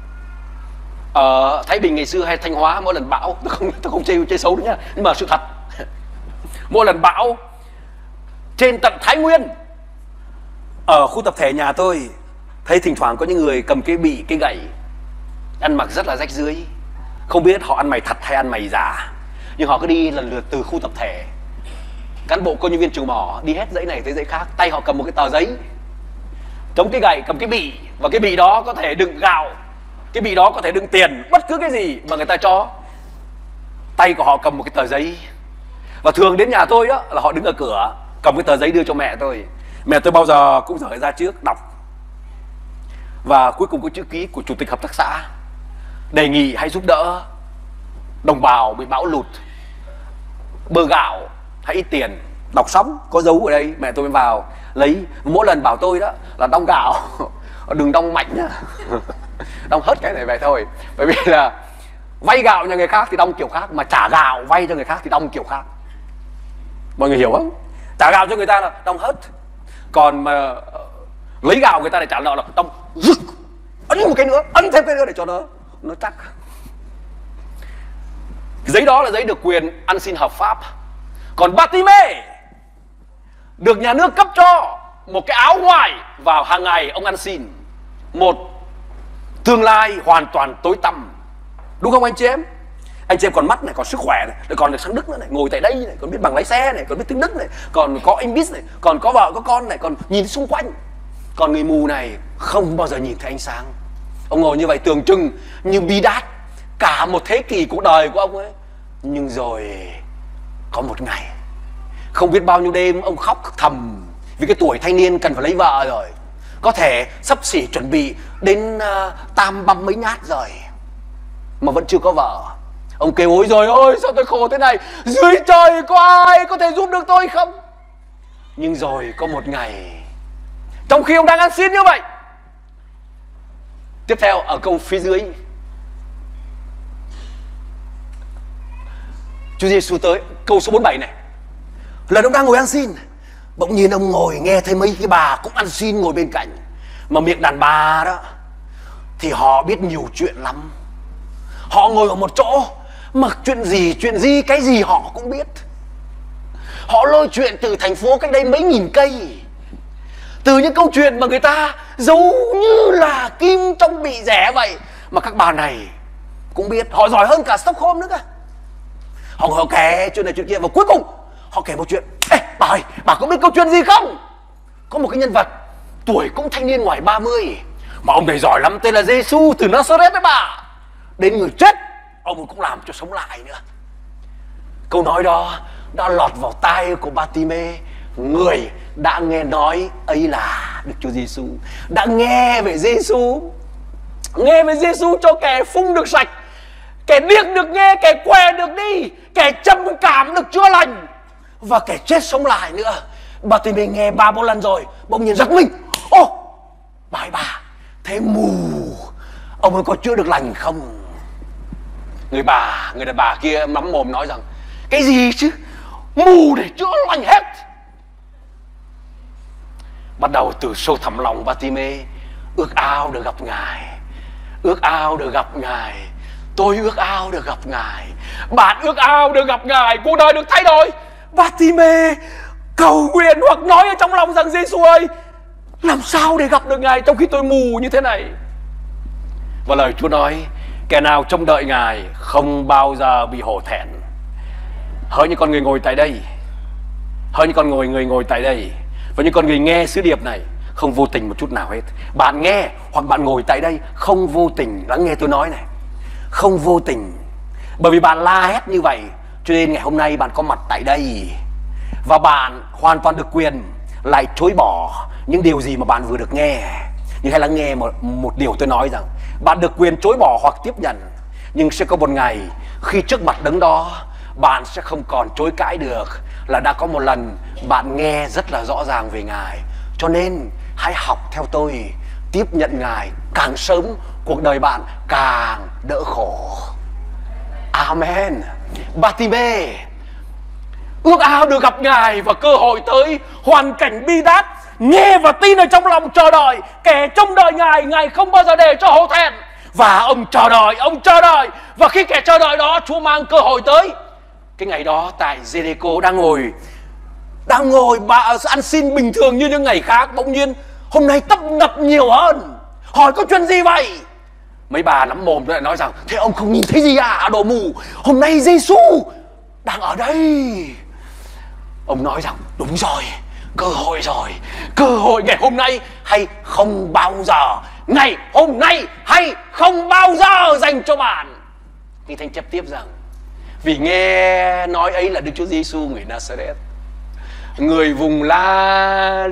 S2: Ở Thái Bình ngày xưa hay Thanh Hóa, mỗi lần bão, tôi không chê xấu nữa nhá, nhưng mà sự thật, mỗi lần bão trên tận Thái Nguyên, ở khu tập thể nhà tôi thấy thỉnh thoảng có những người cầm cái bị, cái gậy, ăn mặc rất là rách rưới. Không biết họ ăn mày thật hay ăn mày giả, nhưng họ cứ đi lần lượt từ khu tập thể. Cán bộ công nhân viên trừ mỏ đi hết dãy này tới dãy khác, tay họ cầm một cái tờ giấy, chống cái gậy cầm cái bị, và cái bị đó có thể đựng gạo, cái bị đó có thể đựng tiền, bất cứ cái gì mà người ta cho. Tay của họ cầm một cái tờ giấy. Và thường đến nhà tôi đó là họ đứng ở cửa cầm cái tờ giấy đưa cho mẹ tôi. Mẹ tôi bao giờ cũng dở ra trước đọc, và cuối cùng có chữ ký của chủ tịch hợp tác xã đề nghị hãy giúp đỡ đồng bào bị bão lụt, bơ gạo hay ít tiền. Đọc xong có dấu ở đây, mẹ tôi mới vào lấy. Mỗi lần bảo tôi đó là đong gạo đừng đong mạnh nhá, đong hết cái này về thôi. Bởi vì là vay gạo nhà người khác thì đong kiểu khác, mà trả gạo vay cho người khác thì đong kiểu khác. Mọi người hiểu không? Trả gạo cho người ta là đong hết, còn mà lấy gạo người ta để trả nợ là đong rực, ấn một cái nữa, ấn thêm cái nữa để cho nó chắc. Giấy đó là giấy được quyền ăn xin hợp pháp. Còn Ba-ti-mê được nhà nước cấp cho một cái áo ngoài vào hàng ngày ông ăn xin, một tương lai hoàn toàn tối tăm, đúng không anh chị em? Anh chị em còn mắt này, còn sức khỏe này, còn được sang Đức nữa này, ngồi tại đây này, còn biết bằng lái xe này, còn biết tiếng Đức này, còn có anh biết này, còn có vợ có con này, còn nhìn xung quanh. Còn người mù này không bao giờ nhìn thấy ánh sáng. Ông ngồi như vậy tưởng chừng như bi đát cả một thế kỷ cuộc đời của ông ấy. Nhưng rồi có một ngày, không biết bao nhiêu đêm ông khóc thầm vì cái tuổi thanh niên cần phải lấy vợ rồi, có thể sắp xỉ chuẩn bị đến tam băm mấy nhát rồi mà vẫn chưa có vợ. Ông kêu ôi rồi ôi sao tôi khổ thế này, dưới trời có ai có thể giúp được tôi không? Nhưng rồi có một ngày, trong khi ông đang ăn xin như vậy, tiếp theo ở câu phía dưới, Chúa Giêsu tới câu số 47 này. Lần ông đang ngồi ăn xin, bỗng nhiên ông ngồi nghe thấy mấy cái bà cũng ăn xin ngồi bên cạnh. Mà miệng đàn bà đó thì họ biết nhiều chuyện lắm. Họ ngồi ở một chỗ mà chuyện gì cái gì họ cũng biết. Họ lôi chuyện từ thành phố cách đây mấy nghìn cây, từ những câu chuyện mà người ta giấu như là kim trong bị rẻ vậy, mà các bà này cũng biết. Họ giỏi hơn cả Stockholm nữa cơ. Họ kể chuyện này chuyện kia, và cuối cùng họ kể một chuyện. Ê bà ơi, bà có biết câu chuyện gì không? Có một cái nhân vật tuổi cũng thanh niên ngoài 30, mà ông này giỏi lắm, tên là Giêsu từ Nazareth đấy bà. Đến người chết ông cũng làm cho sống lại nữa. Câu nói đó đã lọt vào tai của Ba-ti-mê, người đã nghe nói ấy là Đức Chúa Giêsu, đã nghe về Giêsu, nghe về Giêsu cho kẻ phung được sạch, kẻ điếc được nghe, kẻ què được đi, kẻ trầm cảm được chữa lành, và kẻ chết sống lại nữa. Ba-ti-mê nghe 3-4 lần rồi, bỗng nhiên giật mình. Ô, bà thế mù ông ấy có chữa được lành không? Người đàn bà kia mắm mồm nói rằng Cái gì chứ? Mù để chữa lành hết. Bắt đầu từ sâu thẳm lòng Ba-ti-mê ước ao được gặp Ngài, ước ao được gặp Ngài. Tôi ước ao được gặp Ngài, bạn ước ao được gặp Ngài, cuộc đời được thay đổi. Ba-ti-mê cầu nguyện hoặc nói ở trong lòng rằng: Giê-xu ơi, làm sao để gặp được Ngài trong khi tôi mù như thế này? Và lời Chúa nói: kẻ nào trông đợi Ngài không bao giờ bị hổ thẹn. Hỡi những con người ngồi tại đây, hỡi những con người ngồi tại đây, và những con người nghe sứ điệp này không vô tình một chút nào hết. Bạn nghe hoặc bạn ngồi tại đây không vô tình lắng nghe tôi nói này, không vô tình, bởi vì bạn la hét như vậy cho nên ngày hôm nay bạn có mặt tại đây. Và bạn hoàn toàn được quyền lại chối bỏ những điều gì mà bạn vừa được nghe. Nhưng hãy lắng nghe một điều tôi nói rằng bạn được quyền chối bỏ hoặc tiếp nhận, nhưng sẽ có một ngày khi trước mặt Đấng đó bạn sẽ không còn chối cãi được, là đã có một lần bạn nghe rất là rõ ràng về Ngài. Cho nên hãy học theo tôi, tiếp nhận Ngài càng sớm, cuộc đời bạn càng đỡ khổ. Amen. Ba-ti-mê ước ao được gặp Ngài và cơ hội tới, hoàn cảnh bi đát, nghe và tin ở trong lòng chờ đợi. Kẻ trông đợi Ngài, Ngài không bao giờ để cho hổ thẹn. Và ông chờ đợi. Và khi kẻ chờ đợi đó, Chúa mang cơ hội tới. Cái ngày đó tại Jericho đang ngồi ăn xin bình thường như những ngày khác. Bỗng nhiên hôm nay tấp nập nhiều hơn. Hỏi có chuyện gì vậy? Mấy bà lắm mồm lại nói rằng: thế ông không nhìn thấy gì à, đồ mù? Hôm nay Giê-xu đang ở đây. Ông nói rằng: đúng rồi, cơ hội rồi. Cơ hội ngày hôm nay hay không bao giờ. Ngày hôm nay hay không bao giờ dành cho bạn. Kinh Thánh chép tiếp rằng: vì nghe nói ấy là Đức Chúa Giê-xu người Na-sa-rét, người vùng la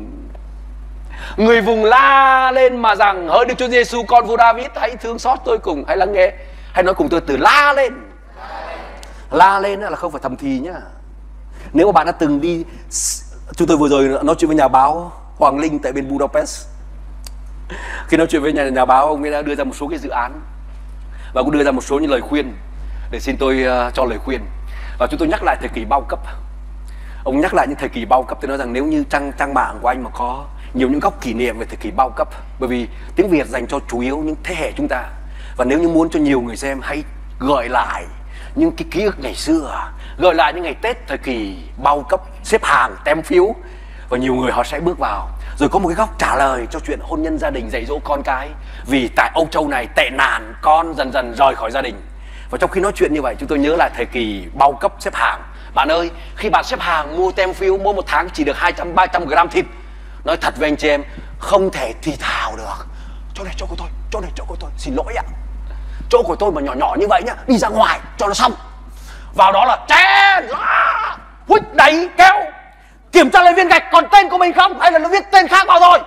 S2: lên mà rằng: hỡi Đức Chúa Giê-xu con vua David, hãy thương xót tôi cùng. Hãy lắng nghe, hãy nói cùng tôi từ la lên. La lên là không phải thầm thì nhá. Nếu mà bạn đã từng đi, chúng tôi vừa rồi nói chuyện với nhà báo Hoàng Linh tại bên Budapest. Khi nói chuyện với nhà báo, ông ấy đã đưa ra một số cái dự án và cũng đưa ra một số những lời khuyên để xin tôi cho lời khuyên. Và chúng tôi nhắc lại thời kỳ bao cấp. Ông nhắc lại những thời kỳ bao cấp. Tôi nói rằng nếu như trang mạng của anh mà có nhiều những góc kỷ niệm về thời kỳ bao cấp, bởi vì tiếng Việt dành cho chủ yếu những thế hệ chúng ta. Và nếu như muốn cho nhiều người xem, hãy gợi lại những cái ký ức ngày xưa, gợi lại những ngày Tết thời kỳ bao cấp, xếp hàng tem phiếu, và nhiều người họ sẽ bước vào. Rồi có một cái góc trả lời cho chuyện hôn nhân gia đình, dạy dỗ con cái. Vì tại Âu Châu này tệ nạn, con dần dần rời khỏi gia đình. Và trong khi nói chuyện như vậy, chúng tôi nhớ lại thời kỳ bao cấp xếp hàng. Bạn ơi, khi bạn xếp hàng mua tem phiếu, mỗi một tháng chỉ được 200-300 gram thịt. Nói thật với anh chị em, không thể thì thào được: chỗ này chỗ của tôi, chỗ này chỗ của tôi, xin lỗi ạ. Chỗ của tôi mà nhỏ nhỏ như vậy nhá, đi ra ngoài cho nó xong. Vào đó là chen, huých, đẩy, kéo, kiểm tra lên viên gạch còn tên của mình không, hay là nó viết tên khác vào rồi.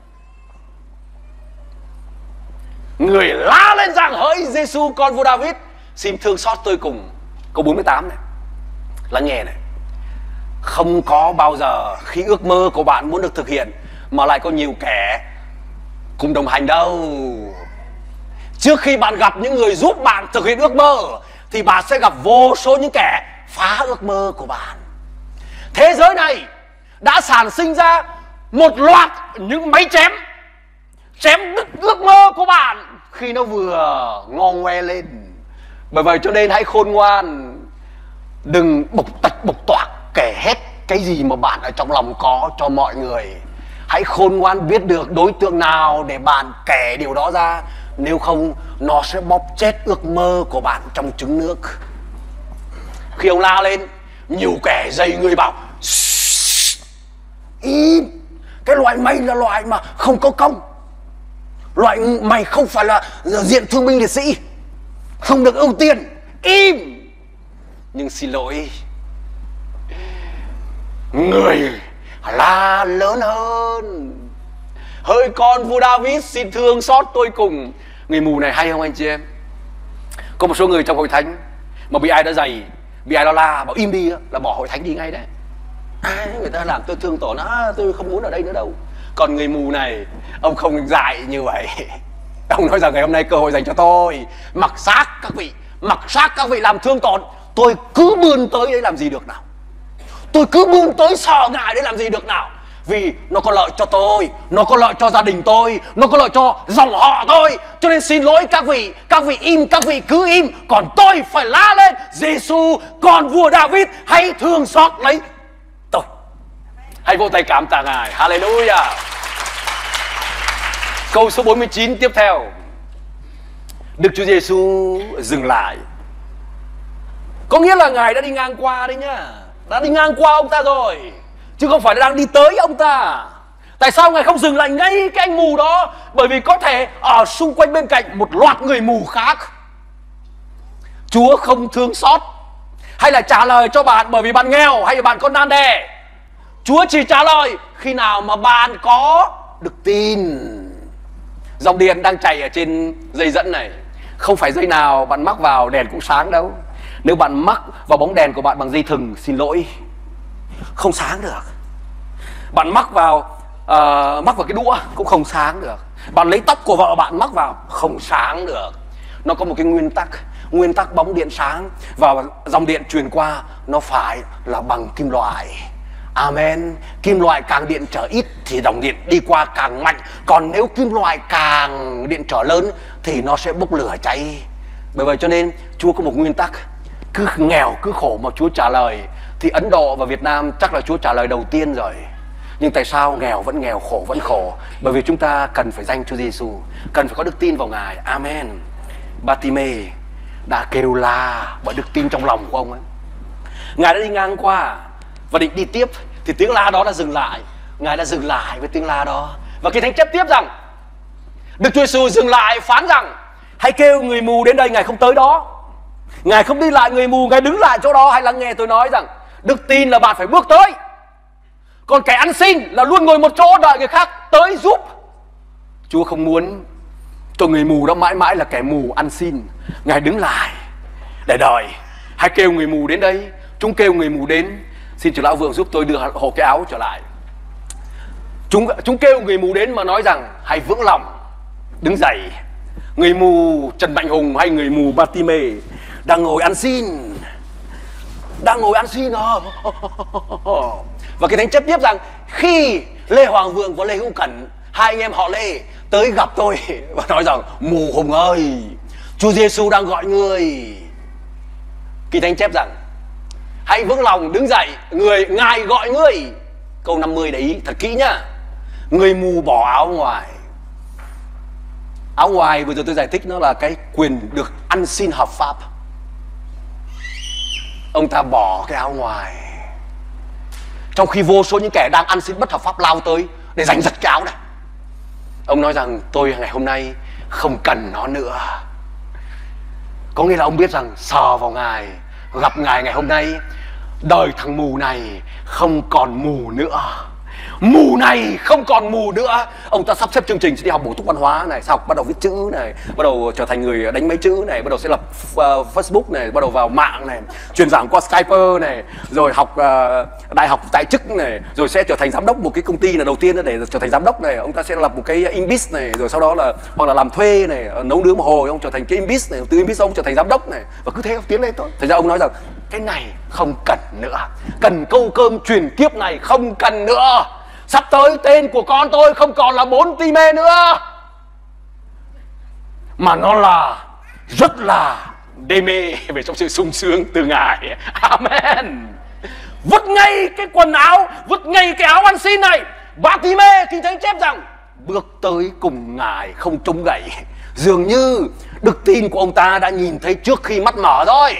S2: Người la lên rằng: hỡi Giê-xu con vua David, xin thương xót tôi cùng. Câu 48 này, lắng nghe này. Không có bao giờ khi ước mơ của bạn muốn được thực hiện mà lại có nhiều kẻ cùng đồng hành đâu. Trước khi bạn gặp những người giúp bạn thực hiện ước mơ thì bạn sẽ gặp vô số những kẻ phá ước mơ của bạn. Thế giới này đã sản sinh ra một loạt những máy chém đứt ước mơ của bạn khi nó vừa ngo ngoe lên. Bởi vậy cho nên hãy khôn ngoan, đừng bộc tạch bộc toạc kể hết cái gì mà bạn ở trong lòng có cho mọi người. Hãy khôn ngoan biết được đối tượng nào để bạn kể điều đó ra. Nếu không, nó sẽ bóp chết ước mơ của bạn trong trứng nước. Khi ông la lên, nhiều kẻ dày người bảo: im, cái loại mày là loại mà không có công. Loại mày không phải là diện thương binh liệt sĩ, không được ưu tiên. Im. Nhưng xin lỗi, người la lớn hơn: hỡi con vua David, xin thương xót tôi cùng. Người mù này hay không anh chị em? Có một số người trong hội thánh mà bị ai đã giày, bị ai đó la bảo im đi là bỏ hội thánh đi ngay đấy. Người ta làm tôi thương tổn, tôi không muốn ở đây nữa đâu. Còn người mù này, ông không dạy như vậy. Ông nói rằng ngày hôm nay cơ hội dành cho tôi. Mặc xác các vị làm thương tổn, tôi cứ bươn tới đấy làm gì được nào? Tôi cứ bươn tới sờ Ngài đấy làm gì được nào? Vì nó có lợi cho tôi, nó có lợi cho gia đình tôi, nó có lợi cho dòng họ tôi. Cho nên xin lỗi các vị im, các vị cứ im. Còn tôi phải la lên: Giêsu, con vua David, hãy thương xót lấy tôi. Hãy vỗ tay cảm tạ Ngài. Hallelujah. Câu số 49 tiếp theo. Đức Chúa Giêsu dừng lại. Có nghĩa là Ngài đã đi ngang qua đấy nhá. Đã đi ngang qua ông ta rồi, chứ không phải đang đi tới ông ta. Tại sao Ngài không dừng lại ngay cái anh mù đó? Bởi vì có thể ở xung quanh bên cạnh một loạt người mù khác. Chúa không thương xót hay là trả lời cho bạn bởi vì bạn nghèo hay là bạn có nan đề. Chúa chỉ trả lời khi nào mà bạn có đức tin. Dòng điện đang chảy ở trên dây dẫn này, không phải dây nào bạn mắc vào đèn cũng sáng đâu. Nếu bạn mắc vào bóng đèn của bạn bằng dây thừng, xin lỗi, không sáng được. Bạn mắc vào cái đũa cũng không sáng được. Bạn lấy tóc của vợ bạn mắc vào, không sáng được. Nó có một cái nguyên tắc bóng điện sáng và dòng điện truyền qua nó phải là bằng kim loại. Amen. Kim loại càng điện trở ít thì dòng điện đi qua càng mạnh. Còn nếu kim loại càng điện trở lớn thì nó sẽ bốc lửa cháy. Bởi vậy cho nên Chúa có một nguyên tắc: cứ nghèo cứ khổ mà Chúa trả lời. Thì Ấn Độ và Việt Nam chắc là Chúa trả lời đầu tiên rồi. Nhưng tại sao nghèo vẫn nghèo, khổ vẫn khổ? Bởi vì chúng ta cần phải danh Chúa Giêsu, cần phải có đức tin vào Ngài. Amen. Ba-ti-mê đã kêu la bởi đức tin trong lòng của ông ấy. Ngài đã đi ngang qua và định đi tiếp thì tiếng la đó đã dừng lại. Ngài đã dừng lại với tiếng la đó. Và Kinh Thánh chép tiếp rằng Đức Chúa Giêsu dừng lại phán rằng: hãy kêu người mù đến đây. Ngài không tới đó, Ngài không đi lại người mù, Ngài đứng lại chỗ đó. Hãy lắng nghe tôi nói rằng đức tin là bạn phải bước tới. Còn kẻ ăn xin là luôn ngồi một chỗ đợi người khác tới giúp. Chúa không muốn cho người mù đó mãi mãi là kẻ mù ăn xin. Ngài đứng lại để đợi. Hãy kêu người mù đến đây. Chúng kêu người mù đến. Xin Chúa Lão Vượng giúp tôi đưa hộ cái áo trở lại. Chúng kêu người mù đến mà nói rằng: hãy vững lòng, đứng dậy. Người mù Trần Mạnh Hùng hay người mù Ba-ti-mê đang ngồi ăn xin. Và cái Thánh chép tiếp rằng khi Lê Hoàng Vượng và Lê Hữu Cẩn, hai anh em họ Lê, tới gặp tôi và nói rằng: mù Hùng ơi, Chúa Giêsu đang gọi ngươi. Kinh Thánh chép rằng: hãy vững lòng đứng dậy, Ngài gọi ngươi. Câu 50 để ý thật kỹ nhá. Người mù bỏ áo ngoài. Áo ngoài vừa rồi tôi giải thích nó là cái quyền được ăn xin hợp pháp. Ông ta bỏ cái áo ngoài, trong khi vô số những kẻ đang ăn xin bất hợp pháp lao tới để giành giật cái áo này. Ông nói rằng: tôi ngày hôm nay không cần nó nữa. Có nghĩa là ông biết rằng sờ vào Ngài, gặp Ngài ngày hôm nay, đời thằng mù này không còn mù nữa. Mù này không còn mù nữa. Ông ta sắp xếp chương trình sẽ đi học bổ túc văn hóa này, sau bắt đầu viết chữ này, bắt đầu trở thành người đánh mấy chữ này, bắt đầu sẽ lập Facebook này, bắt đầu vào mạng này, truyền giảng qua Skype này, rồi học đại học tại chức này, rồi sẽ trở thành giám đốc một cái công ty là đầu tiên để trở thành giám đốc này. Ông ta sẽ lập một cái Inbiz này, rồi sau đó là hoặc là làm thuê này, nấu nướng một hồi ông trở thành cái Inbiz này, từ Inbiz ông trở thành giám đốc này, và cứ thế ông tiến lên thôi. Thành ra ông nói rằng cái này không cần nữa, cần câu cơm truyền kiếp này không cần nữa. Sắp tới tên của con tôi không còn là 4 ti mê nữa, mà nó là rất là đê mê về trong sự sung sướng từ Ngài. Amen. Vứt ngay cái quần áo, vứt ngay cái áo ăn xin này. Ba-ti-mê, Kinh Thánh chép rằng bước tới cùng Ngài không trông gậy. Dường như đức tin của ông ta đã nhìn thấy trước khi mắt mở rồi.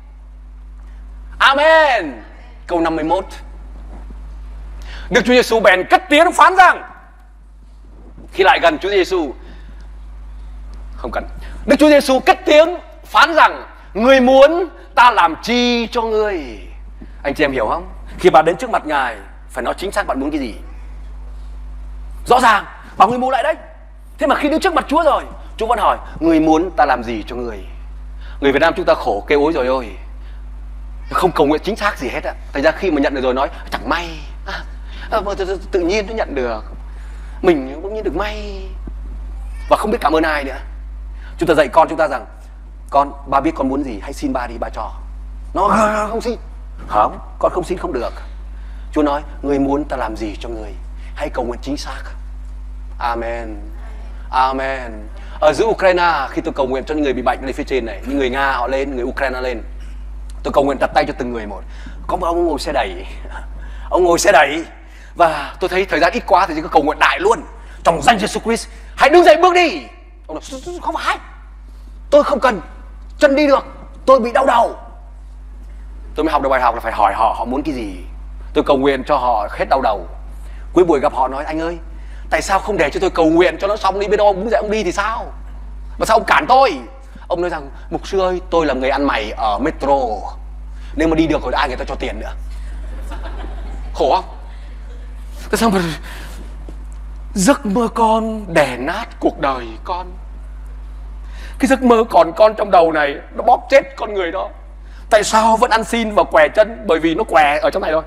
S2: Amen. Câu 51. Đức Chúa Giêsu bèn cất tiếng phán rằng, khi lại gần Chúa Giêsu, không cần. Đức Chúa Giêsu cất tiếng phán rằng: ngươi muốn ta làm chi cho ngươi? Anh chị em hiểu không? Khi bạn đến trước mặt Ngài phải nói chính xác bạn muốn cái gì. Rõ ràng bảo người mù lại đấy. Thế mà khi đứng trước mặt Chúa rồi, Chúa vẫn hỏi: ngươi muốn ta làm gì cho ngươi? Người Việt Nam chúng ta khổ kêu ối rồi ôi, không cầu nguyện chính xác gì hết á. Thành ra khi mà nhận được rồi nói chẳng may, tự nhiên nó nhận được, mình cũng như được may, và không biết cảm ơn ai nữa. Chúng ta dạy con chúng ta rằng: con, ba biết con muốn gì, hãy xin ba đi, ba cho. Nó không xin. Không, con không xin không được. Chúa nói, ngươi muốn ta làm gì cho ngươi, hãy cầu nguyện chính xác. Amen. Amen. Ở giữa Ukraine, khi tôi cầu nguyện cho những người bị bệnh lên phía trên này, những người Nga họ lên, người Ukraine lên, tôi cầu nguyện đặt tay cho từng người một. Có một ông ngồi xe đẩy, ông ngồi xe đẩy, và tôi thấy thời gian ít quá thì chỉ có cầu nguyện đại luôn. Trong danh Jesus Christ, hãy đứng dậy bước đi. Ông nói, không phải, tôi không cần chân đi được, tôi bị đau đầu. Tôi mới học được bài học là phải hỏi họ muốn cái gì. Tôi cầu nguyện cho họ hết đau đầu. Cuối buổi gặp họ nói, anh ơi, tại sao không để cho tôi cầu nguyện cho nó xong đi, biết đâu ông đứng dậy ông đi thì sao? Mà sao ông cản tôi? Ông nói rằng, mục sư ơi, tôi là người ăn mày ở metro, nếu mà đi được rồi ai người ta cho tiền nữa. Khổ không? Tại sao mà giấc mơ con đè nát cuộc đời con. Cái giấc mơ còn con trong đầu này nó bóp chết con người đó. Tại sao vẫn ăn xin và què chân? Bởi vì nó què ở trong này thôi.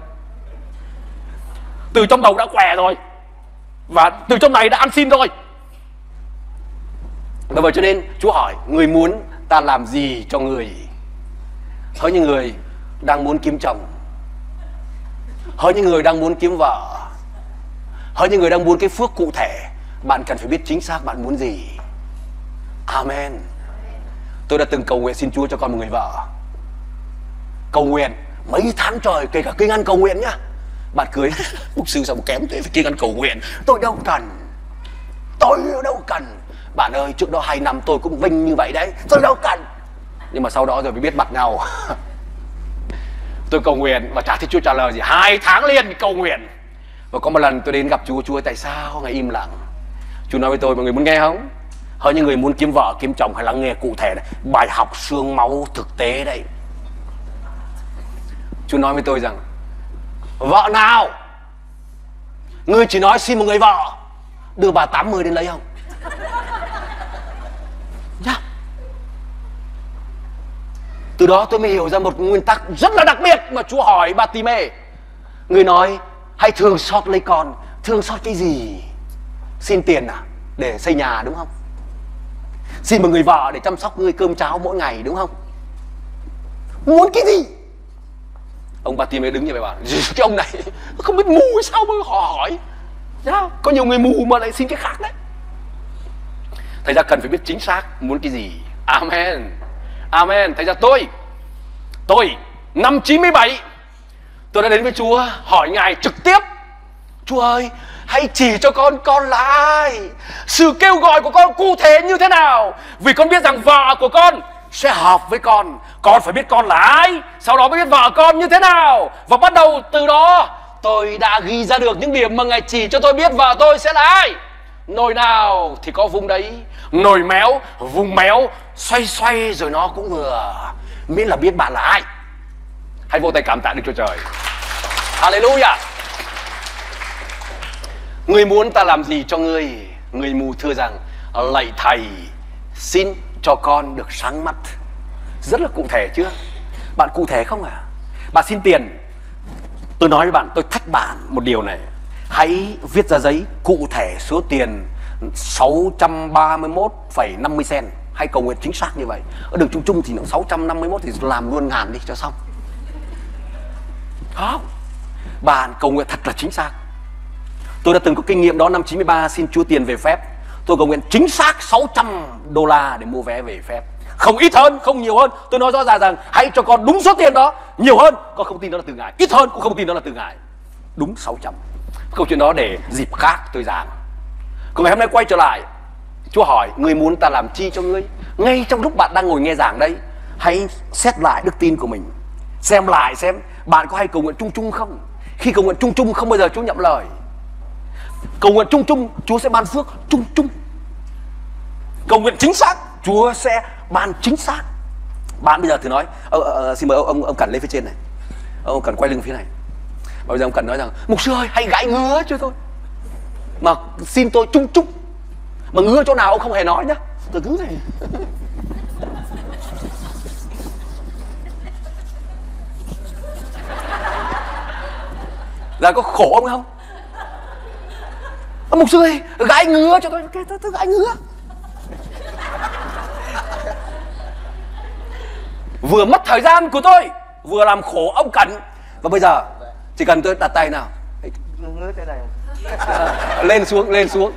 S2: Từ trong đầu đã què rồi, và từ trong này đã ăn xin rồi. Bởi vậy cho nên Chúa hỏi, người muốn ta làm gì cho người? Có những người đang muốn kiếm chồng, có những người đang muốn kiếm vợ, có những người đang muốn cái phước cụ thể. Bạn cần phải biết chính xác bạn muốn gì. Amen. Tôi đã từng cầu nguyện xin Chúa cho con một người vợ. Cầu nguyện mấy tháng trời, kể cả kinh ăn cầu nguyện nhá. Bạn cười, mục sư sao mà kém thế, phải kinh ăn cầu nguyện. Tôi đâu cần. Tôi đâu cần. Bạn ơi, trước đó 2 năm tôi cũng vinh như vậy đấy, tôi đâu cần. Nhưng mà sau đó rồi mới biết mặt nhau. Tôi cầu nguyện và chả thấy Chúa trả lời gì. 2 tháng liền cầu nguyện. Và có một lần tôi đến gặp Chúa, Chúa ơi tại sao ngài im lặng? Chúa nói với tôi, mọi người muốn nghe không? Có những người muốn kiếm vợ, kiếm chồng, hãy lắng nghe cụ thể này. Bài học xương máu thực tế đây. Chúa nói với tôi rằng, vợ nào ngươi chỉ nói xin một người vợ, đưa bà 80 đến lấy không? Nhá. Từ đó tôi mới hiểu ra một nguyên tắc rất là đặc biệt mà Chúa hỏi Bà-ti-mê. Người nói hãy thương xót lấy con. Thương xót cái gì? Xin tiền à? Để xây nhà đúng không? Xin một người vợ để chăm sóc ngươi cơm cháo mỗi ngày đúng không? Muốn cái gì? Ông Bà-ti-mê đứng như vậy bảo, cái ông này không biết mù hay sao mà họ hỏi. Có nhiều người mù mà lại xin cái khác đấy. Thành ra cần phải biết chính xác muốn cái gì. Amen. Amen. Thành ra tôi năm 97 tôi đã đến với Chúa, hỏi Ngài trực tiếp, Chúa ơi hãy chỉ cho con là ai, sự kêu gọi của con cụ thể như thế nào. Vì con biết rằng vợ của con sẽ hợp với con phải biết con là ai, sau đó mới biết vợ con như thế nào. Và bắt đầu từ đó tôi đã ghi ra được những điểm mà Ngài chỉ cho tôi biết vợ tôi sẽ là ai. Nồi nào thì có vung đấy, nồi méo vùng méo, xoay rồi nó cũng vừa, miễn là biết bạn là ai. Hãy vỗ tay cảm tạ Đức Chúa Trời. Hallelujah. Người muốn ta làm gì cho ngươi? Người mù thưa rằng, lạy Thầy, xin cho con được sáng mắt. Rất là cụ thể chưa? Bạn cụ thể không à? Bạn xin tiền. Tôi nói với bạn, tôi thách bạn một điều này. Hãy viết ra giấy cụ thể số tiền 631,50 cent. Hãy cầu nguyện chính xác như vậy. Ở đường chung chung thì nó 651 thì làm luôn ngàn đi cho xong. Không, bạn cầu nguyện thật là chính xác. Tôi đã từng có kinh nghiệm đó. Năm 93 xin Chúa tiền về phép, tôi cầu nguyện chính xác $600 để mua vé về phép. Không ít hơn, không nhiều hơn. Tôi nói rõ ràng rằng hãy cho con đúng số tiền đó. Nhiều hơn con không tin đó là từ Ngài, ít hơn cũng không tin đó là từ Ngài. Đúng 600. Câu chuyện đó để dịp khác tôi giảng. Còn ngày hôm nay quay trở lại, Chúa hỏi, ngươi muốn ta làm chi cho ngươi? Ngay trong lúc bạn đang ngồi nghe giảng đây, hãy xét lại đức tin của mình, xem lại xem bạn có hay cầu nguyện chung chung không. Khi cầu nguyện chung chung không bao giờ Chúa nhậm lời. Cầu nguyện chung chung Chúa sẽ ban phước chung chung. Cầu nguyện chính xác Chúa sẽ ban chính xác. Bạn bây giờ thử nói, xin mời ông Cẩn lên phía trên này, ông Cẩn quay lưng phía này. Bây giờ ông Cẩn nói rằng, mục sư ơi hãy gãi ngứa cho tôi, mà xin tôi chung chung. Mà ngứa chỗ nào ông không hề nói nhá. Tôi cứ này. Là có khổ ông không? Mục sư ơi gãi ngứa cho tôi gãi ngứa. Vừa mất thời gian của tôi, vừa làm khổ ông Cẩn. Và bây giờ chỉ cần tôi đặt tay nào,
S3: ngứa thế này.
S2: lên xuống.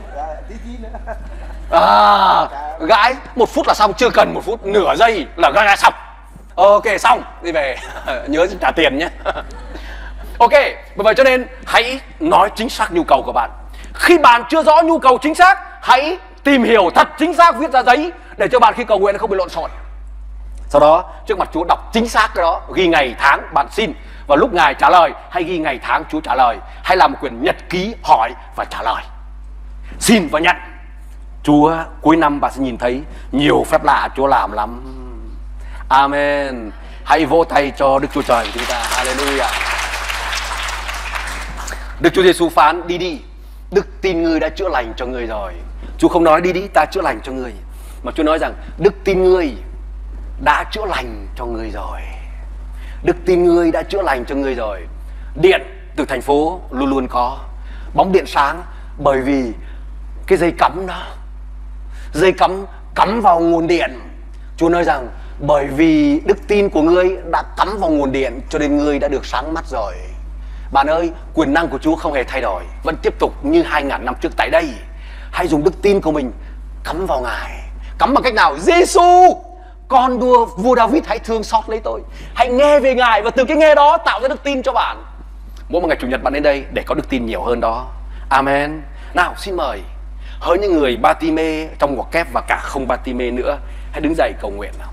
S2: Gãi 1 phút là xong, chưa cần 1 phút, nửa giây là gãi xong. Ok, xong, đi về. Nhớ trả tiền nhé. Ok, bởi vậy cho nên hãy nói chính xác nhu cầu của bạn. Khi bạn chưa rõ nhu cầu chính xác, hãy tìm hiểu thật chính xác, viết ra giấy để cho bạn khi cầu nguyện không bị lộn xộn. Sau đó trước mặt Chúa đọc chính xác cái đó, ghi ngày tháng bạn xin, và lúc Ngài trả lời hay ghi ngày tháng Chúa trả lời. Hay làm một quyển nhật ký hỏi và trả lời, xin và nhận. Chúa cuối năm bạn sẽ nhìn thấy nhiều phép lạ Chúa làm lắm. Amen. Hãy vỗ tay cho Đức Chúa Trời của chúng ta. Hallelujah. Đức Chúa Giêsu phán đi đi, đức tin ngươi đã chữa lành cho ngươi rồi. Chúa không nói đi đi ta chữa lành cho ngươi, mà Chúa nói rằng đức tin ngươi đã chữa lành cho ngươi rồi. Đức tin ngươi đã chữa lành cho ngươi rồi. Điện từ thành phố luôn luôn có bóng điện sáng, bởi vì cái dây cắm đó, dây cắm vào nguồn điện. Chúa nói rằng bởi vì đức tin của ngươi đã cắm vào nguồn điện cho nên ngươi đã được sáng mắt rồi. Bạn ơi, quyền năng của Chúa không hề thay đổi, vẫn tiếp tục như 2000 năm trước tại đây. Hãy dùng đức tin của mình cắm vào Ngài. Cắm bằng cách nào? Giêsu, con vua David, hãy thương xót lấy tôi. Hãy nghe về Ngài, và từ cái nghe đó tạo ra đức tin cho bạn. Mỗi một ngày Chủ nhật bạn đến đây để có đức tin nhiều hơn đó. Amen. Nào xin mời hỡi những người Ba-ti-mê trong ngoặc kép và cả không Ba-ti-mê nữa, hãy đứng dậy cầu nguyện nào.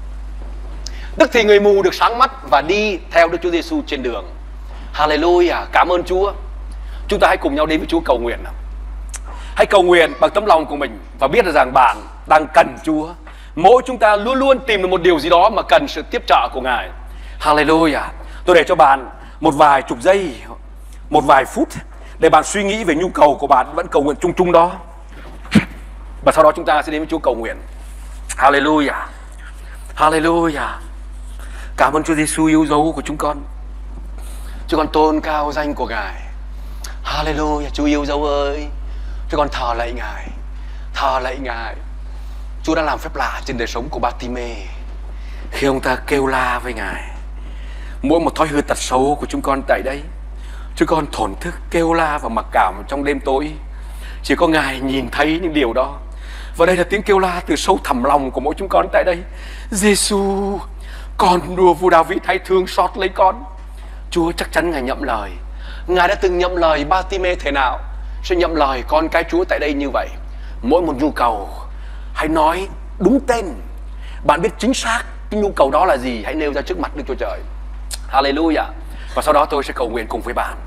S2: Tức thì người mù được sáng mắt và đi theo Đức Chúa Giêsu trên đường. Hallelujah, cảm ơn Chúa. Chúng ta hãy cùng nhau đến với Chúa cầu nguyện nào. Hãy cầu nguyện bằng tấm lòng của mình và biết được rằng bạn đang cần Chúa. Mỗi chúng ta luôn luôn tìm được một điều gì đó mà cần sự tiếp trợ của Ngài. Hallelujah. Tôi để cho bạn một vài chục giây, một vài phút để bạn suy nghĩ về nhu cầu của bạn, vẫn cầu nguyện chung chung đó. Và sau đó chúng ta sẽ đến với Chúa cầu nguyện. Hallelujah. Hallelujah. Cảm ơn Chúa Giêsu yêu dấu của chúng con. Chúng con tôn cao danh của Ngài. Hallelujah. Chúa yêu dấu ơi, chúng con thờ lạy Ngài, thờ lạy Ngài. Chúa đã làm phép lạ trên đời sống của Ba-ti-mê khi ông ta kêu la với Ngài. Mỗi một thói hư tật xấu của chúng con tại đây, chúng con thổn thức kêu la và mặc cảm trong đêm tối. Chỉ có Ngài nhìn thấy những điều đó. Và đây là tiếng kêu la từ sâu thẳm lòng của mỗi chúng con tại đây. Giêsu, con vua David, hãy thương xót lấy con. Chúa chắc chắn Ngài nhậm lời. Ngài đã từng nhậm lời Ba-ti-mê thế nào, sẽ nhậm lời con cái Chúa tại đây như vậy. Mỗi một nhu cầu hãy nói đúng tên. Bạn biết chính xác cái nhu cầu đó là gì, hãy nêu ra trước mặt Đức Chúa Trời. Hallelujah. Và sau đó tôi sẽ cầu nguyện cùng với bạn.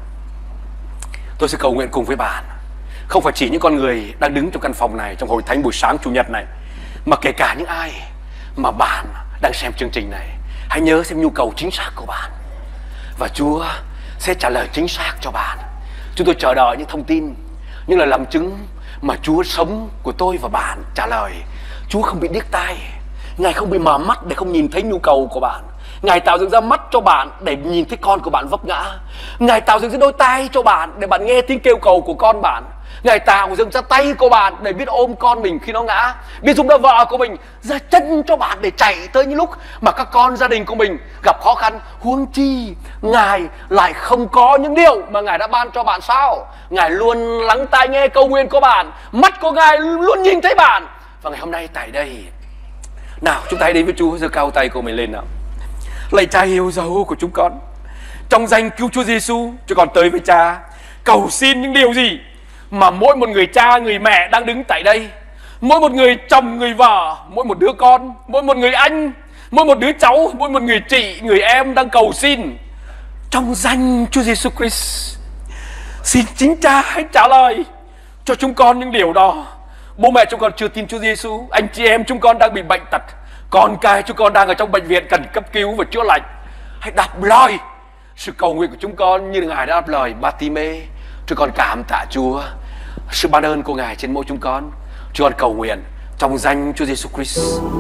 S2: Tôi sẽ cầu nguyện cùng với bạn. Không phải chỉ những con người đang đứng trong căn phòng này trong hội thánh buổi sáng Chủ nhật này, mà kể cả những ai mà bạn đang xem chương trình này. Hãy nhớ xem nhu cầu chính xác của bạn, và Chúa sẽ trả lời chính xác cho bạn. Chúng tôi chờ đợi những thông tin, những lời làm chứng mà Chúa sống của tôi và bạn trả lời. Chúa không bị điếc tai, Ngài không bị mờ mắt để không nhìn thấy nhu cầu của bạn. Ngài tạo dựng ra mắt cho bạn để nhìn thấy con của bạn vấp ngã. Ngài tạo dựng ra đôi tay cho bạn để bạn nghe tiếng kêu cầu của con bạn. Ngài tạo dựng ra tay của bạn để biết ôm con mình khi nó ngã, biết giúp đỡ vợ của mình, ra chân cho bạn để chạy tới những lúc mà các con gia đình của mình gặp khó khăn. Huống chi Ngài lại không có những điều mà Ngài đã ban cho bạn sao? Ngài luôn lắng tai nghe cầu nguyện của bạn, mắt của Ngài luôn nhìn thấy bạn. Và ngày hôm nay tại đây, nào chúng ta hãy đến với Chúa, giơ cao tay của mình lên nào. Lạy Cha yêu dấu của chúng con, trong danh cứu Chúa Giêsu, chúng con tới với Cha cầu xin những điều gì mà mỗi một người cha, người mẹ đang đứng tại đây, mỗi một người chồng, người vợ, mỗi một đứa con, mỗi một người anh, mỗi một đứa cháu, mỗi một người chị, người em đang cầu xin trong danh Chúa Giêsu Christ. Xin chính Cha hãy trả lời cho chúng con những điều đó. Bố mẹ chúng con chưa tin Chúa Giêsu, anh chị em chúng con đang bị bệnh tật, con cái chúng con đang ở trong bệnh viện cần cấp cứu và chữa lành. Hãy đáp lời sự cầu nguyện của chúng con như Ngài đã đáp lời Ba-ti-mê. Chúng con cảm tạ Chúa, sự ban ơn của Ngài trên mỗi chúng con. Chúng con cầu nguyện trong danh Chúa Giêsu Christ.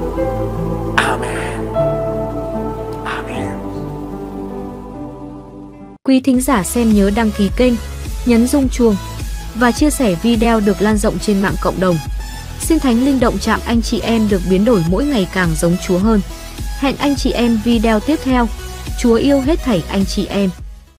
S2: Amen. Amen.
S1: Quý thính giả xem nhớ đăng ký kênh, nhấn rung chuông và chia sẻ video được lan rộng trên mạng cộng đồng. Xin Thánh Linh động chạm anh chị em được biến đổi mỗi ngày càng giống Chúa hơn. Hẹn anh chị em video tiếp theo. Chúa Chúa yêu hết thảy anh chị em.